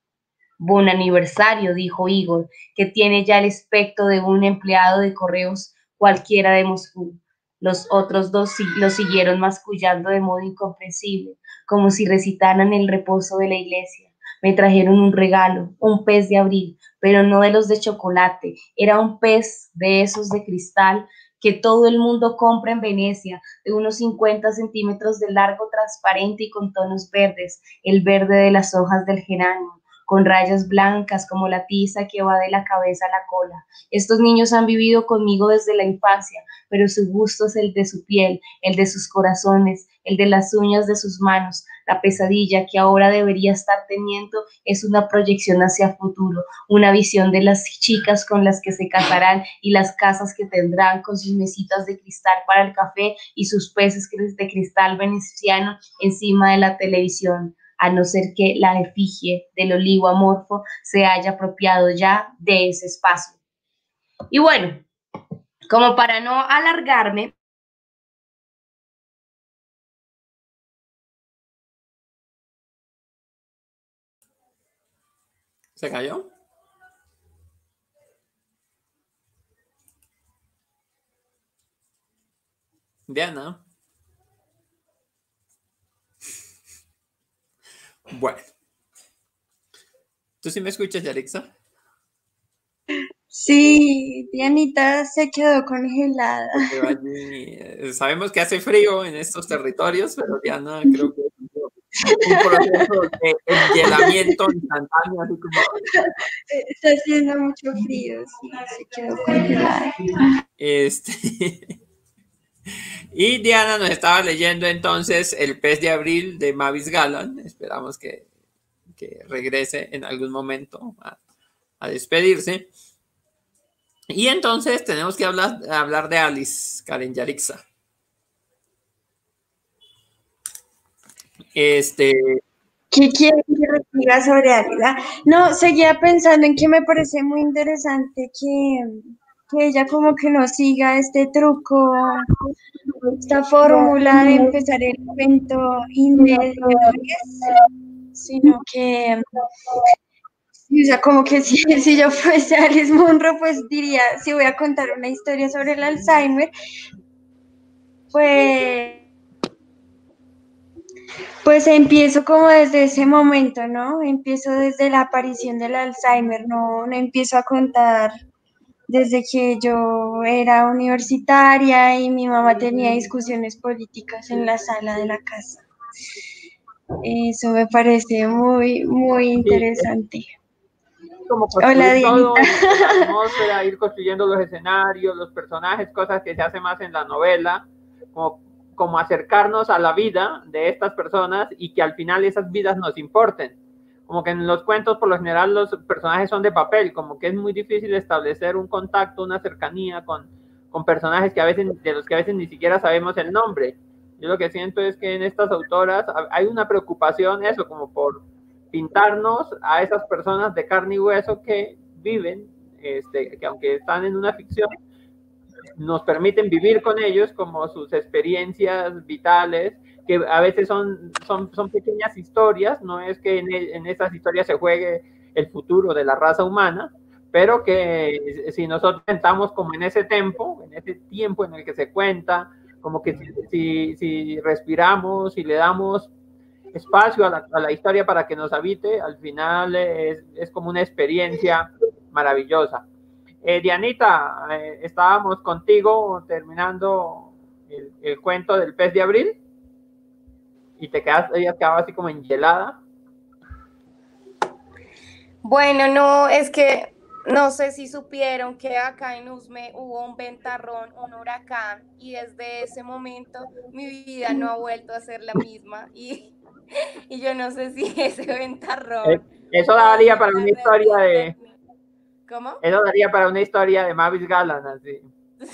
Buen aniversario, dijo Igor, que tiene ya el aspecto de un empleado de correos cualquiera de Moscú. Los otros dos lo siguieron mascullando de modo incomprensible, como si recitaran el reposo de la iglesia. Me trajeron un regalo, un pez de abril, pero no de los de chocolate, era un pez de esos de cristal que todo el mundo compra en Venecia, de unos cincuenta centímetros de largo, transparente y con tonos verdes, el verde de las hojas del geranio, con rayas blancas como la tiza que va de la cabeza a la cola. Estos niños han vivido conmigo desde la infancia, pero su gusto es el de su piel, el de sus corazones, el de las uñas de sus manos. La pesadilla que ahora debería estar teniendo es una proyección hacia futuro, una visión de las chicas con las que se casarán y las casas que tendrán con sus mesitas de cristal para el café y sus peces de cristal veneciano encima de la televisión, a no ser que la efigie del olivo amorfo se haya apropiado ya de ese espacio. Y bueno, como para no alargarme,
¿Se cayó? Diana. Bueno. ¿Tú sí me escuchas, Yarixa?
Sí, Dianita se quedó congelada.
Allí, sabemos que hace frío en estos territorios, pero Diana creo que es un proceso de enhielamiento instantáneo, así como...
Está haciendo mucho frío, sí, se quedó congelada.
Este... Y Diana nos estaba leyendo entonces El pez de abril de Mavis Galland. Esperamos que, que regrese en algún momento a, a despedirse. Y entonces tenemos que hablar, hablar de Alice, Karen Yarixa. Este...
¿Qué quiere que diga sobre Alice? No, seguía pensando en que me parece muy interesante que, que ella como que no siga este truco, esta fórmula de empezar el cuento inmediato, sino que, o sea, como que si, si yo fuese Alice Munro, pues diría, si voy a contar una historia sobre el Alzheimer, pues, pues empiezo como desde ese momento, ¿no? Empiezo desde la aparición del Alzheimer, no, no empiezo a contar desde que yo era universitaria y mi mamá tenía discusiones políticas en la sala de la casa. Eso me parece muy, muy
Sí,
interesante.
como
Hola,
construir
Dianita.
todo, el- la atmósfera, ir construyendo los escenarios, los personajes, cosas que se hace más en la novela, como, como acercarnos a la vida de estas personas y que al final esas vidas nos importen. Como que en los cuentos por lo general los personajes son de papel, como que es muy difícil establecer un contacto, una cercanía con, con personajes que a veces, de los que a veces ni siquiera sabemos el nombre. Yo lo que siento es que en estas autoras hay una preocupación, eso, como por pintarnos a esas personas de carne y hueso que viven, este, que aunque están en una ficción, nos permiten vivir con ellos como sus experiencias vitales, que a veces son, son, son pequeñas historias, no es que en, en esas historias se juegue el futuro de la raza humana, pero que si nosotros estamos como en ese tiempo, en ese tiempo en el que se cuenta, como que si, si, si respiramos y le damos espacio a la, a la, historia para que nos habite, al final es, es como una experiencia maravillosa. Eh, Dianita, eh, estábamos contigo terminando el, el, cuento del pez de abril y te quedas, ella quedaba así como engelada.
Bueno, no, es que no sé si supieron que acá en Usme hubo un ventarrón, un huracán, y desde ese momento mi vida no ha vuelto a ser la misma. Y, y yo no sé si ese ventarrón.
Eso daría para una historia de.
¿Cómo?
Eso daría para una historia de Mavis Galland, así.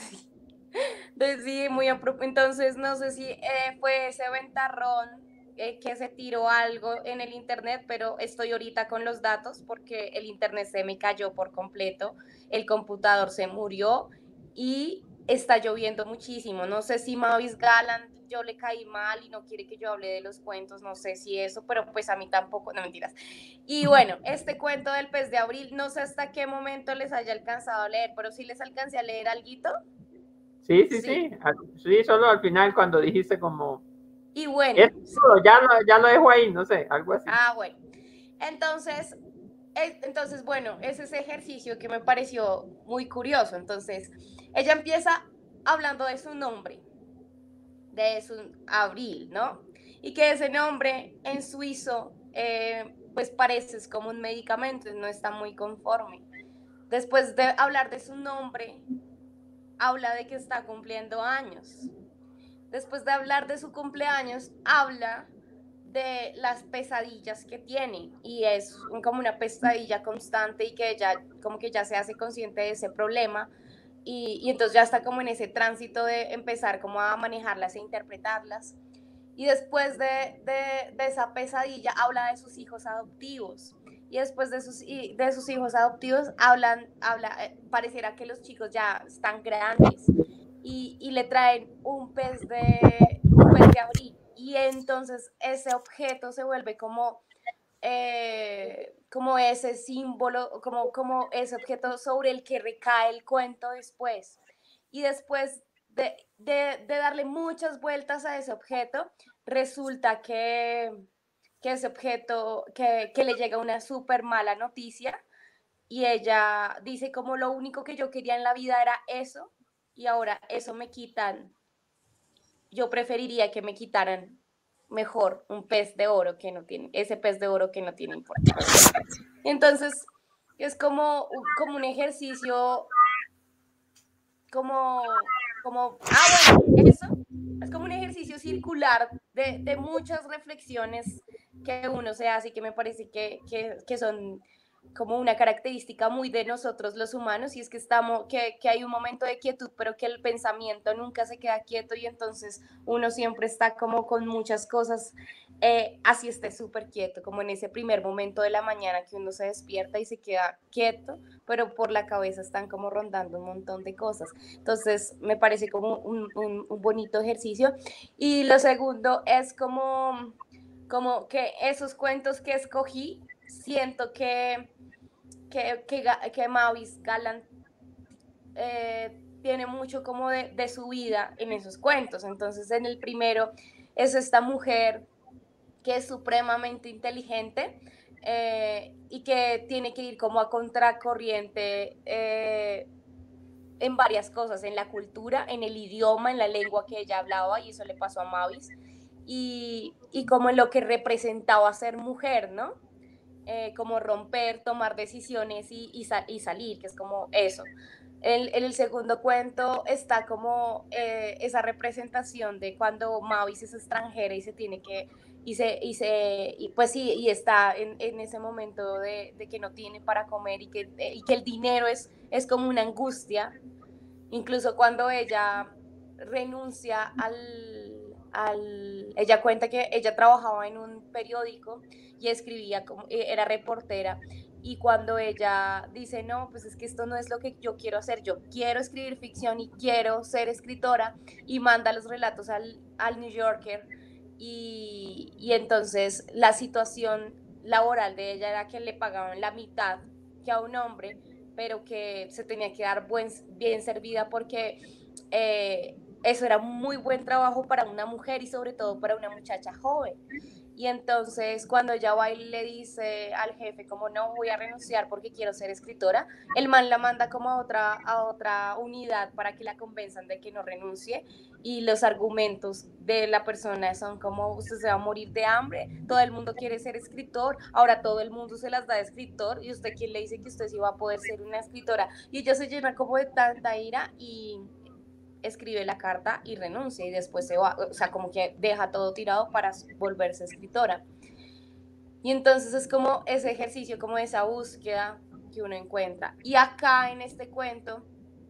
Sí, muy apropiado. Entonces, no sé si eh, fue ese ventarrón eh, que se tiró algo en el internet, pero estoy ahorita con los datos porque el internet se me cayó por completo, el computador se murió y está lloviendo muchísimo. No sé si Mavis Galland yo le caí mal y no quiere que yo hable de los cuentos, no sé si eso, pero pues a mí tampoco, no mentiras. Y bueno, este cuento del pez de abril, no sé hasta qué momento les haya alcanzado a leer, pero sí les alcancé a leer alguito.
Sí, sí, sí, sí, sí, solo al final cuando dijiste como...
Y bueno.
Eso, ya, lo, ya lo dejo ahí, no sé, algo así.
Ah, bueno. Entonces, es, entonces, bueno, es ese ejercicio que me pareció muy curioso. Entonces, ella empieza hablando de su nombre, de su Abril, ¿no? Y que ese nombre en suizo, eh, pues parece como un medicamento, no está muy conforme. Después de hablar de su nombre, habla de que está cumpliendo años. Después de hablar de su cumpleaños, habla de las pesadillas que tiene y es como una pesadilla constante y que ella como que ya se hace consciente de ese problema y, y entonces ya está como en ese tránsito de empezar como a manejarlas e interpretarlas. Y después de, de, de esa pesadilla habla de sus hijos adoptivos. Y después de sus, de sus hijos adoptivos hablan, habla, eh, pareciera que los chicos ya están grandes y, y le traen un pez de, un pez de abril. Y entonces ese objeto se vuelve como, eh, como ese símbolo, como, como ese objeto sobre el que recae el cuento después. Y después de, de, de darle muchas vueltas a ese objeto, resulta que, que ese objeto, que, que le llega una súper mala noticia y ella dice como lo único que yo quería en la vida era eso y ahora eso me quitan. Yo preferiría que me quitaran mejor un pez de oro que no tiene, ese pez de oro que no tiene importancia. Entonces, es como, como un ejercicio, como, como, ah, bueno, eso, es como un ejercicio circular de, de muchas reflexiones que uno se hace y que me parece que, que, que son como una característica muy de nosotros los humanos, y es que estamos, que, que hay un momento de quietud, pero que el pensamiento nunca se queda quieto y entonces uno siempre está como con muchas cosas, eh, así esté súper quieto, como en ese primer momento de la mañana que uno se despierta y se queda quieto, pero por la cabeza están como rondando un montón de cosas. Entonces me parece como un, un, un bonito ejercicio. Y lo segundo es como, como que esos cuentos que escogí, siento que que, que, que Mavis Galland eh, tiene mucho como de, de su vida en esos cuentos. Entonces en el primero es esta mujer que es supremamente inteligente eh, y que tiene que ir como a contracorriente eh, en varias cosas, en la cultura, en el idioma, en la lengua que ella hablaba, y eso le pasó a Mavis, y, y como en lo que representaba ser mujer, ¿no? Eh, como romper, tomar decisiones y, y, sal, y, salir, que es como eso. En, en el segundo cuento está como eh, esa representación de cuando Mavis es extranjera y se tiene que, y se, y se y pues sí, y está en, en ese momento de, de, que no tiene para comer y que, y que el dinero es, es como una angustia, incluso cuando ella renuncia al, al, ella cuenta que ella trabajaba en un periódico y escribía, como, era reportera, y cuando ella dice, no, pues es que esto no es lo que yo quiero hacer, yo quiero escribir ficción y quiero ser escritora, y manda los relatos al, al New Yorker, y, y entonces la situación laboral de ella era que le pagaban la mitad que a un hombre, pero que se tenía que dar buen, bien servida porque eh, eso era muy buen trabajo para una mujer y sobre todo para una muchacha joven. Y entonces cuando ella va y le dice al jefe como no, voy a renunciar porque quiero ser escritora, el man la manda como a otra, a otra unidad para que la convenzan de que no renuncie, y los argumentos de la persona son como usted se va a morir de hambre, todo el mundo quiere ser escritor, ahora todo el mundo se las da de escritor, y usted quién le dice que usted sí va a poder ser una escritora. Y ella se llena como de tanta ira y escribe la carta y renuncia, y después se va, o sea, como que deja todo tirado para volverse escritora. Y entonces es como ese ejercicio, como esa búsqueda que uno encuentra. Y acá en este cuento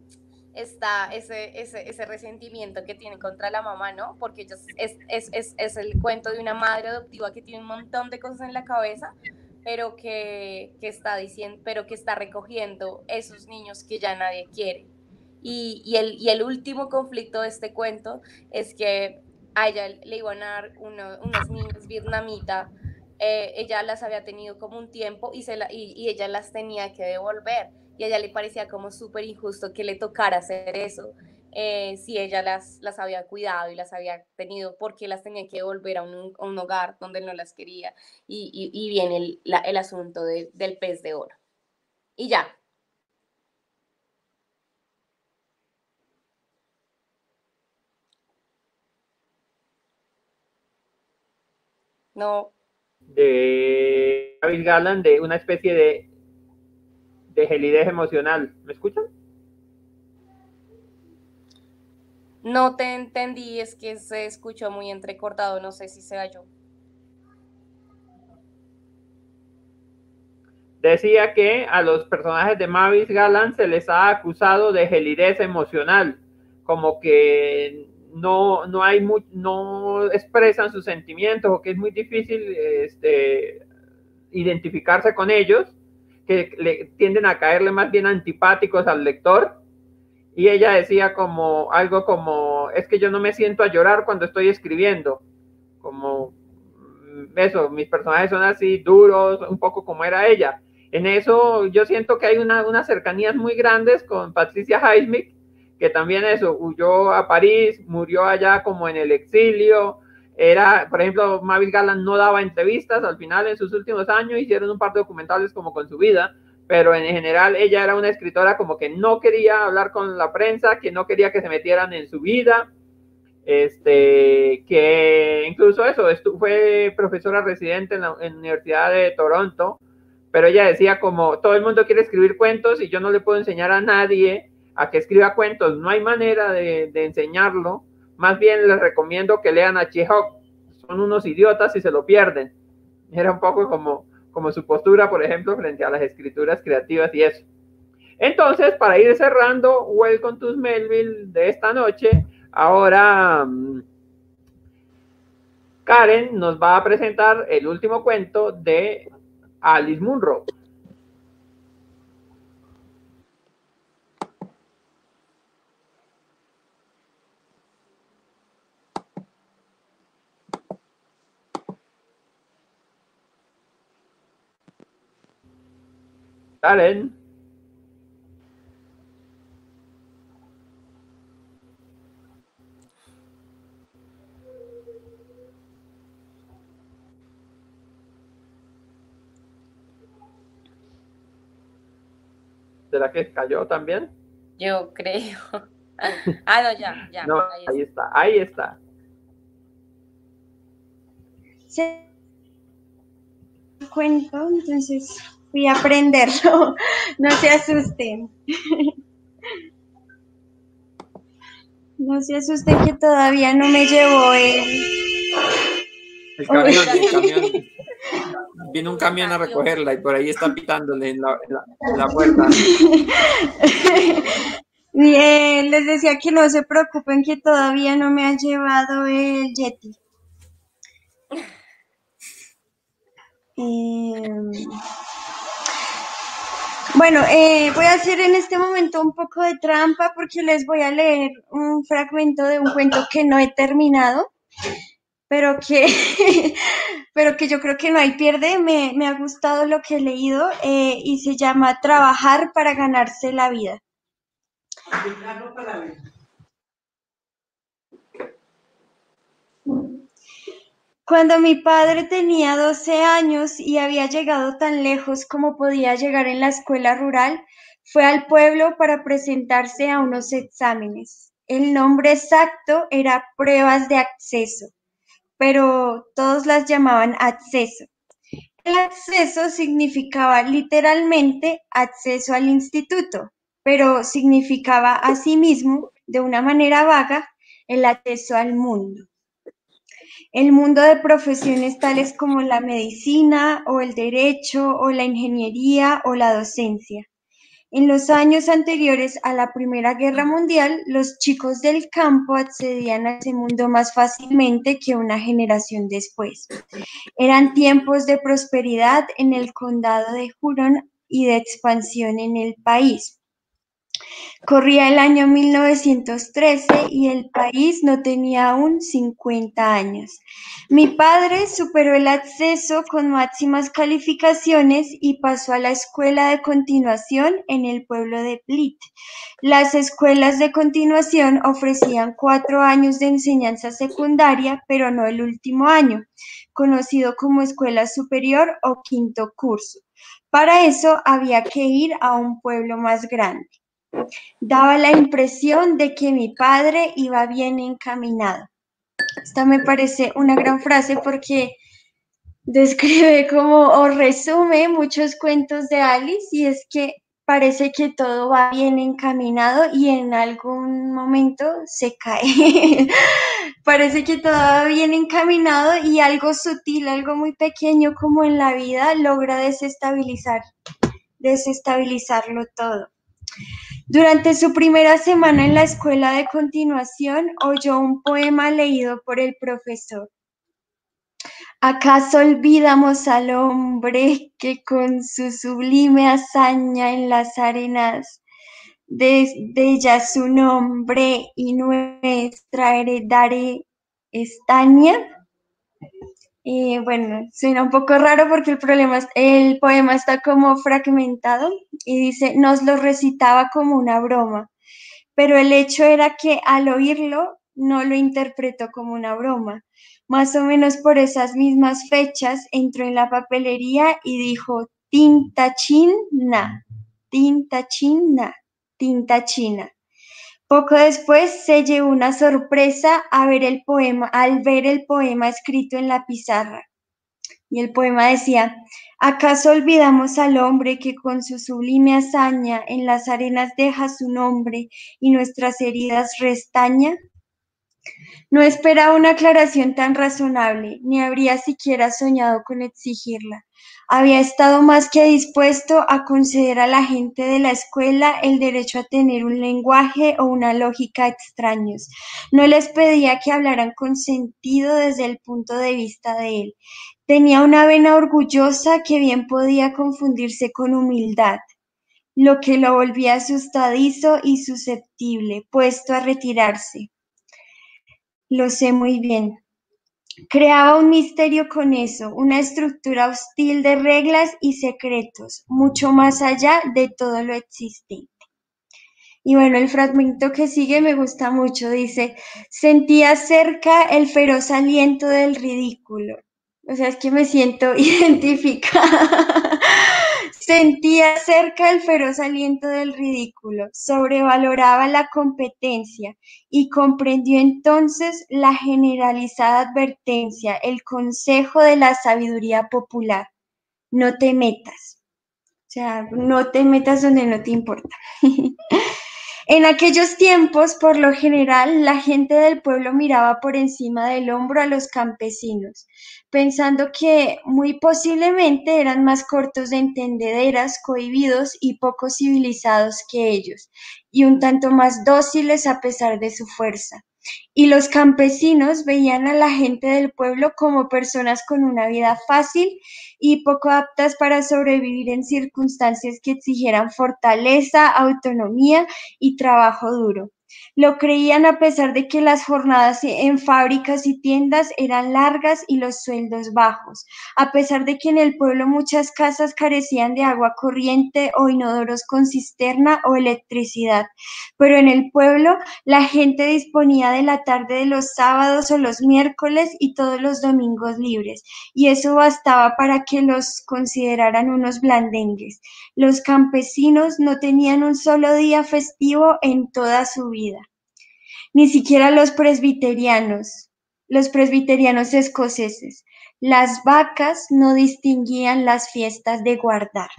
está ese, ese, ese resentimiento que tiene contra la mamá, ¿no? Porque es, es, es, es, es el cuento de una madre adoptiva que tiene un montón de cosas en la cabeza, pero que, que está diciendo, pero que está recogiendo esos niños que ya nadie quiere. Y, y, el, y el último conflicto de este cuento es que a ella le iban a dar uno, unas niñas vietnamitas, eh, ella las había tenido como un tiempo y, se la, y, y ella las tenía que devolver, y a ella le parecía como súper injusto que le tocara hacer eso, eh, si ella las, las había cuidado y las había tenido, porque las tenía que devolver a un, a un hogar donde no las quería, y, y, y viene el, la, el asunto de, del pez de oro. Y ya. No.
De David Garland, de una especie de, de gelidez emocional. ¿Me escuchan?
No te entendí, es que se escuchó muy entrecortado, no sé si sea yo.
Decía que a los personajes de Mavis Garland se les ha acusado de gelidez emocional, como que no, no, hay muy, no expresan sus sentimientos, o que es muy difícil este, identificarse con ellos, que le tienden a caerle más bien antipáticos al lector. Y ella decía como algo como, es que yo no me siento a llorar cuando estoy escribiendo, como eso, mis personajes son así duros, un poco como era ella. En eso yo siento que hay una, unas cercanías muy grandes con Patricia Highsmith, que también eso, huyó a París, murió allá como en el exilio. Era, por ejemplo, Mavis Garland no daba entrevistas al final en sus últimos años, hicieron un par de documentales como con su vida, pero en general ella era una escritora como que no quería hablar con la prensa, que no quería que se metieran en su vida, este, que incluso eso, estu fue profesora residente en la, en la Universidad de Toronto, pero ella decía como, todo el mundo quiere escribir cuentos y yo no le puedo enseñar a nadie a que escriba cuentos, no hay manera de, de enseñarlo, más bien les recomiendo que lean a Chekhov, son unos idiotas y se lo pierden. Era un poco como, como su postura, por ejemplo, frente a las escrituras creativas y eso. Entonces, para ir cerrando Welcome to Melville de esta noche, ahora um, Karen nos va a presentar el último cuento de Alice Munro. Karen. ¿Será que cayó también?
Yo creo. Ah, no, ya, ya.
No,
ahí
ahí
está.
está, ahí está.
Se cuento, entonces fui a aprenderlo. No se asusten. No se asusten que todavía no me llevó el...
El camión, el
Uy.
camión. Viene un camión a recogerla y por ahí está pitándole en la, en la, en la puerta.
Y, eh, les decía que no se preocupen que todavía no me ha llevado el Yeti. Eh, bueno, eh, voy a hacer en este momento un poco de trampa porque les voy a leer un fragmento de un cuento que no he terminado, pero que, pero que yo creo que no hay pierde. Me, me ha gustado lo que he leído eh, y se llama Trabajar para ganarse la vida. Cuando mi padre tenía doce años y había llegado tan lejos como podía llegar en la escuela rural, fue al pueblo para presentarse a unos exámenes. El nombre exacto era pruebas de acceso, pero todos las llamaban acceso. El acceso significaba literalmente acceso al instituto, pero significaba asimismo, de una manera vaga, el acceso al mundo. El mundo de profesiones tales como la medicina o el derecho o la ingeniería o la docencia. En los años anteriores a la Primera Guerra Mundial, los chicos del campo accedían a ese mundo más fácilmente que una generación después. Eran tiempos de prosperidad en el condado de Huron y de expansión en el país. Corría el año mil novecientos trece y el país no tenía aún cincuenta años. Mi padre superó el acceso con máximas calificaciones y pasó a la escuela de continuación en el pueblo de Blythe. Las escuelas de continuación ofrecían cuatro años de enseñanza secundaria, pero no el último año, conocido como escuela superior o quinto curso. Para eso había que ir a un pueblo más grande. Daba la impresión de que mi padre iba bien encaminado. Esta me parece una gran frase porque describe como o resume muchos cuentos de Alice, y es que parece que todo va bien encaminado y en algún momento se cae. Parece que todo va bien encaminado y algo sutil, algo muy pequeño como en la vida logra desestabilizar, desestabilizarlo todo. Durante su primera semana en la escuela de continuación, oyó un poema leído por el profesor. ¿Acaso olvidamos al hombre que con su sublime hazaña en las arenas de, de ella su nombre y nuestra heredad estaña? Y bueno, suena un poco raro porque el, problema, el poema está como fragmentado y dice, nos lo recitaba como una broma, pero el hecho era que al oírlo no lo interpretó como una broma. Más o menos por esas mismas fechas entró en la papelería y dijo, tinta china, tinta china, tinta china. Poco después se llevó una sorpresa a ver el poema, al ver el poema escrito en la pizarra. Y el poema decía, ¿acaso olvidamos al hombre que con su sublime hazaña en las arenas deja su nombre y nuestras heridas restaña? No esperaba una aclaración tan razonable, ni habría siquiera soñado con exigirla. Había estado más que dispuesto a conceder a la gente de la escuela el derecho a tener un lenguaje o una lógica extraños. No les pedía que hablaran con sentido desde el punto de vista de él. Tenía una vena orgullosa que bien podía confundirse con humildad, lo que lo volvía asustadizo y susceptible, puesto a retirarse. Lo sé muy bien. Creaba un misterio con eso, una estructura hostil de reglas y secretos, mucho más allá de todo lo existente. Y bueno, el fragmento que sigue me gusta mucho, dice, sentía cerca el feroz aliento del ridículo. O sea, es que me siento identificada. Sentía cerca el feroz aliento del ridículo, sobrevaloraba la competencia y comprendió entonces la generalizada advertencia, el consejo de la sabiduría popular: no te metas. O sea, no te metas donde no te importa. En aquellos tiempos, por lo general, la gente del pueblo miraba por encima del hombro a los campesinos, pensando que muy posiblemente eran más cortos de entendederas, cohibidos y poco civilizados que ellos, y un tanto más dóciles a pesar de su fuerza. Y los campesinos veían a la gente del pueblo como personas con una vida fácil y poco aptas para sobrevivir en circunstancias que exigieran fortaleza, autonomía y trabajo duro. Lo creían a pesar de que las jornadas en fábricas y tiendas eran largas y los sueldos bajos, a pesar de que en el pueblo muchas casas carecían de agua corriente o inodoros con cisterna o electricidad, pero en el pueblo la gente disponía de la tarde de los sábados o los miércoles y todos los domingos libres, y eso bastaba para que los consideraran unos blandengues. Los campesinos no tenían un solo día festivo en toda su vida. Ni siquiera los presbiterianos, los presbiterianos escoceses. Las vacas no distinguían las fiestas de guardar.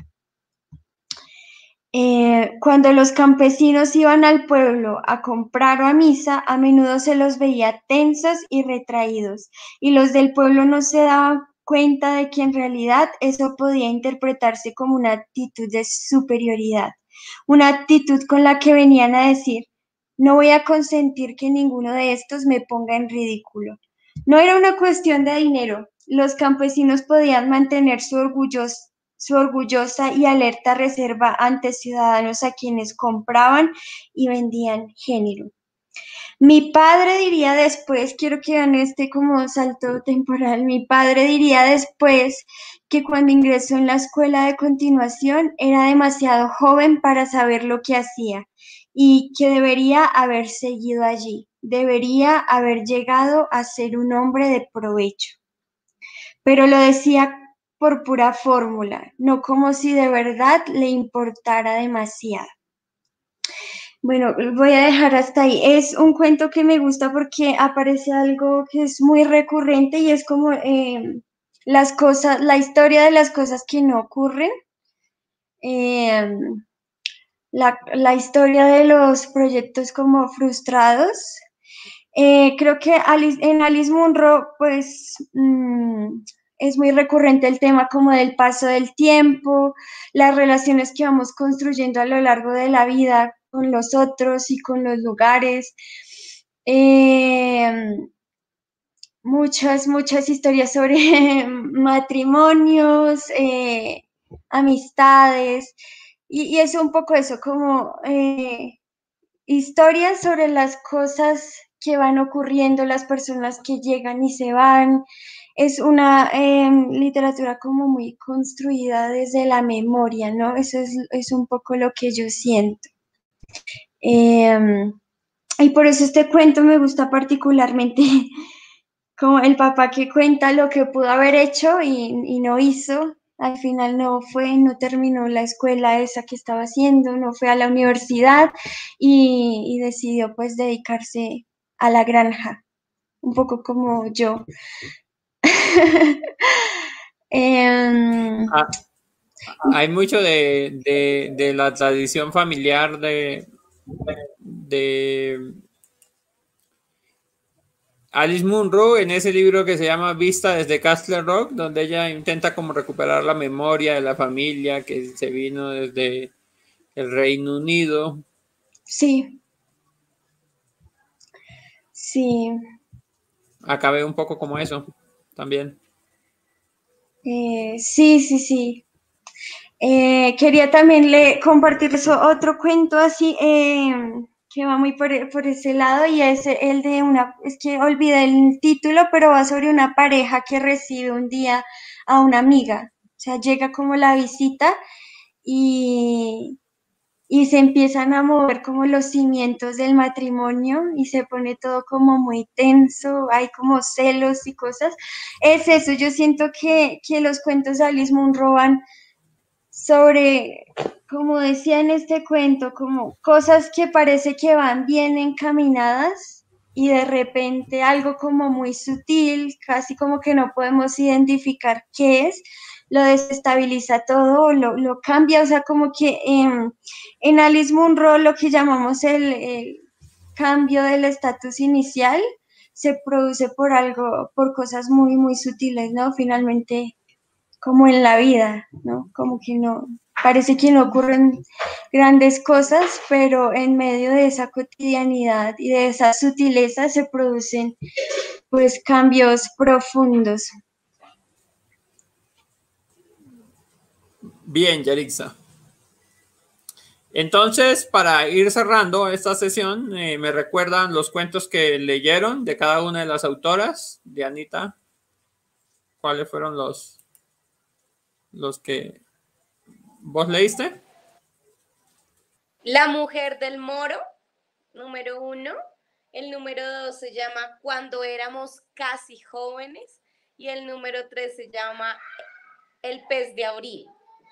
Eh, cuando los campesinos iban al pueblo a comprar o a misa, a menudo se los veía tensos y retraídos, y los del pueblo no se daban cuenta de que en realidad eso podía interpretarse como una actitud de superioridad, una actitud con la que venían a decir: no voy a consentir que ninguno de estos me ponga en ridículo. No era una cuestión de dinero, los campesinos podían mantener su orgulloso su orgullosa y alerta reserva ante ciudadanos a quienes compraban y vendían género. Mi padre diría después, quiero que vean este como salto temporal, mi padre diría después que cuando ingresó en la escuela de continuación era demasiado joven para saber lo que hacía y que debería haber seguido allí, debería haber llegado a ser un hombre de provecho. Pero lo decía por pura fórmula, no como si de verdad le importara demasiado. Bueno, voy a dejar hasta ahí. Es un cuento que me gusta porque aparece algo que es muy recurrente y es como eh, las cosas, la historia de las cosas que no ocurren, eh, la, la historia de los proyectos como frustrados. Eh, creo que Alice, en Alice Munro, pues, mmm, es muy recurrente el tema como del paso del tiempo, las relaciones que vamos construyendo a lo largo de la vida con los otros y con los lugares. Eh, muchas, muchas historias sobre matrimonios, eh, amistades, y, y es un poco eso, como eh, historias sobre las cosas que van ocurriendo, las personas que llegan y se van. Es una eh, literatura como muy construida desde la memoria, ¿no? Eso es, es un poco lo que yo siento. Eh, y por eso este cuento me gusta particularmente, como el papá que cuenta lo que pudo haber hecho y, y no hizo. Al final no fue, no terminó la escuela esa que estaba haciendo, no fue a la universidad y, y decidió pues dedicarse a la granja, un poco como yo. eh,
Ah, hay mucho de, de, de la tradición familiar de, de Alice Munro en ese libro que se llama Vista desde Castle Rock, donde ella intenta como recuperar la memoria de la familia que se vino desde el Reino Unido.
Sí. Sí.
Acabé un poco como eso también.
Eh, sí, sí, sí. Eh, quería también le, compartirles otro cuento así eh, que va muy por, por ese lado y es el de una, es que olvidé el título, pero va sobre una pareja que recibe un día a una amiga. O sea, llega como la visita y, y se empiezan a mover como los cimientos del matrimonio y se pone todo como muy tenso, hay como celos y cosas. Es eso, yo siento que, que los cuentos de Alice Munro van sobre, como decía en este cuento, como cosas que parece que van bien encaminadas y de repente algo como muy sutil, casi como que no podemos identificar qué es, lo desestabiliza todo, lo, lo cambia, o sea, como que eh, en Alice Munro lo que llamamos el, el cambio del estatus inicial se produce por algo, por cosas muy, muy sutiles, ¿no? Finalmente, como en la vida, ¿no? Como que no, parece que no ocurren grandes cosas, pero en medio de esa cotidianidad y de esa sutileza se producen, pues, cambios profundos.
Bien, Yarixa. Entonces, para ir cerrando esta sesión, eh, me recuerdan los cuentos que leyeron de cada una de las autoras. Dianita, ¿cuáles fueron los, los que vos leíste?
La mujer del moro, número uno. El número dos se llama Cuando éramos casi jóvenes. Y el número tres se llama El pez de abril.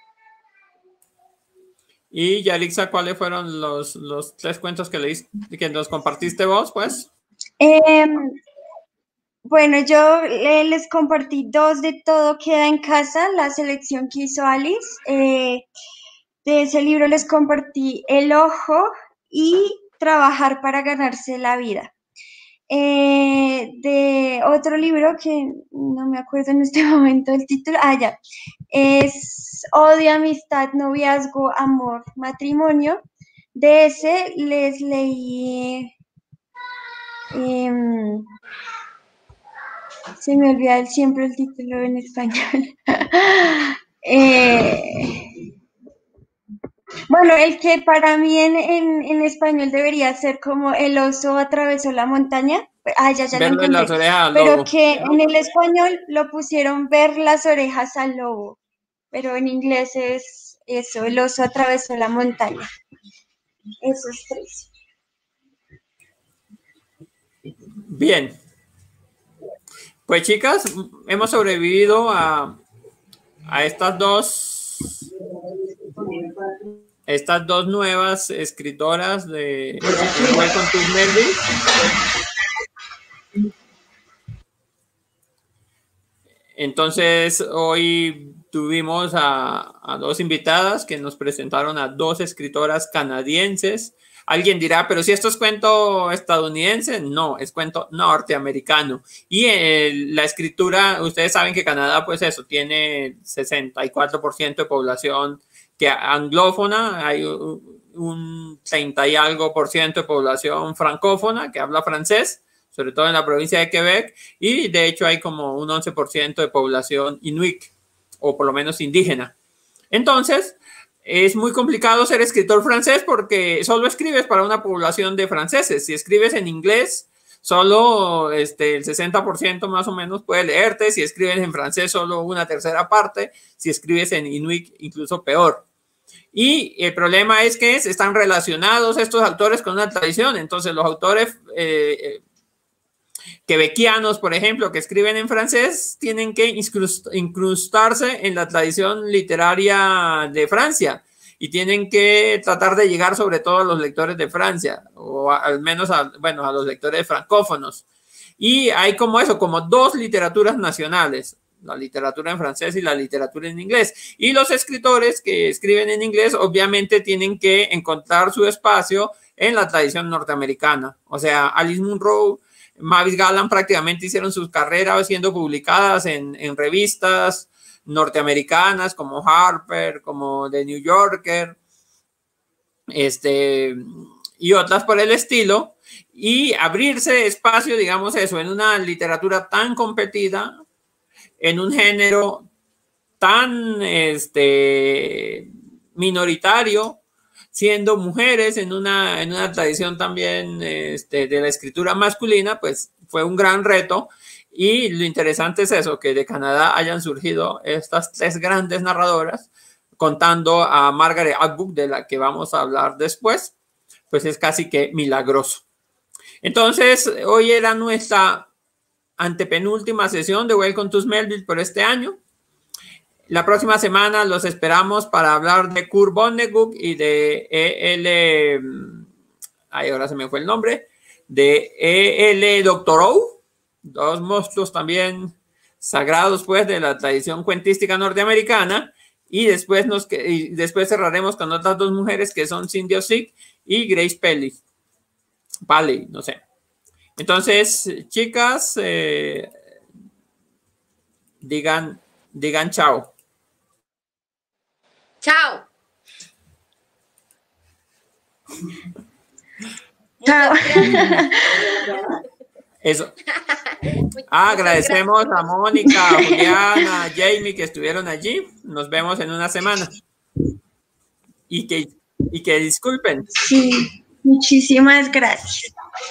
Y Yarixa, ¿cuáles fueron los, los tres cuentos que leíste, que nos compartiste vos, pues?
Eh, bueno, yo eh, les compartí dos de Todo queda en casa, la selección que hizo Alice. Eh, de ese libro les compartí El ojo y Trabajar para ganarse la vida. Eh, de otro libro que no me acuerdo en este momento el título, ah, ya, es Odio, Amistad, Noviazgo, Amor, Matrimonio. De ese les leí, eh, se me olvida siempre el título en español. eh, Bueno, el que para mí en, en, en español debería ser como El oso atravesó la montaña. Ah, ya, ya lo
Verle las
encontré.
orejas al
Pero
lobo.
que en el español lo pusieron Ver las orejas al lobo. Pero en inglés es eso, El oso atravesó la montaña. Esos tres.
Bien. Pues chicas, hemos sobrevivido a, a estas dos estas dos nuevas escritoras de Welcome to Melville. Entonces hoy tuvimos a, a dos invitadas que nos presentaron a dos escritoras canadienses. Alguien dirá, pero si esto es cuento estadounidense, no, es cuento norteamericano. Y el, la escritura, ustedes saben que Canadá, pues eso, tiene sesenta y cuatro por ciento de población que anglófona, hay un treinta y algo por ciento de población francófona que habla francés, sobre todo en la provincia de Quebec, y de hecho hay como un once por ciento de población inuit, o por lo menos indígena. Entonces, es muy complicado ser escritor francés porque solo escribes para una población de franceses. Si escribes en inglés, solo este, el sesenta por ciento más o menos puede leerte. Si escribes en francés, solo una tercera parte. Si escribes en inuit, incluso peor. Y el problema es que están relacionados estos autores con una tradición. Entonces, los autores eh, quebequianos, por ejemplo, que escriben en francés, tienen que incrustarse en la tradición literaria de Francia y tienen que tratar de llegar sobre todo a los lectores de Francia, o a, al menos a, bueno, a los lectores francófonos. Y hay como eso, como dos literaturas nacionales, la literatura en francés y la literatura en inglés. Y los escritores que escriben en inglés obviamente tienen que encontrar su espacio en la tradición norteamericana. O sea, Alice Munro, Mavis Galland prácticamente hicieron sus carreras siendo publicadas en, en revistas norteamericanas como Harper, como The New Yorker, este, y otras por el estilo, y abrirse espacio, digamos eso, en una literatura tan competida, en un género tan este, minoritario, siendo mujeres en una, en una tradición también este, de la escritura masculina, pues fue un gran reto. Y lo interesante es eso, que de Canadá hayan surgido estas tres grandes narradoras, contando a Margaret Atwood, de la que vamos a hablar después, pues es casi que milagroso. Entonces, hoy era nuestra antepenúltima sesión de Welcome to Melville por este año. La próxima semana los esperamos para hablar de Kurt Vonnegut y de E L, ay, ahora se me fue el nombre, de E L Doctorow, dos monstruos también sagrados pues de la tradición cuentística norteamericana, y después, nos, y después cerraremos con otras dos mujeres que son Cindy Ozick y Grace Pelly, Paley, no sé. Entonces, chicas, eh, digan, digan chao.
Chao.
Chao.
Eso. Ah, agradecemos a Mónica, a Juliana, a Jamie que estuvieron allí. Nos vemos en una semana. Y que, y que disculpen.
Sí, muchísimas gracias.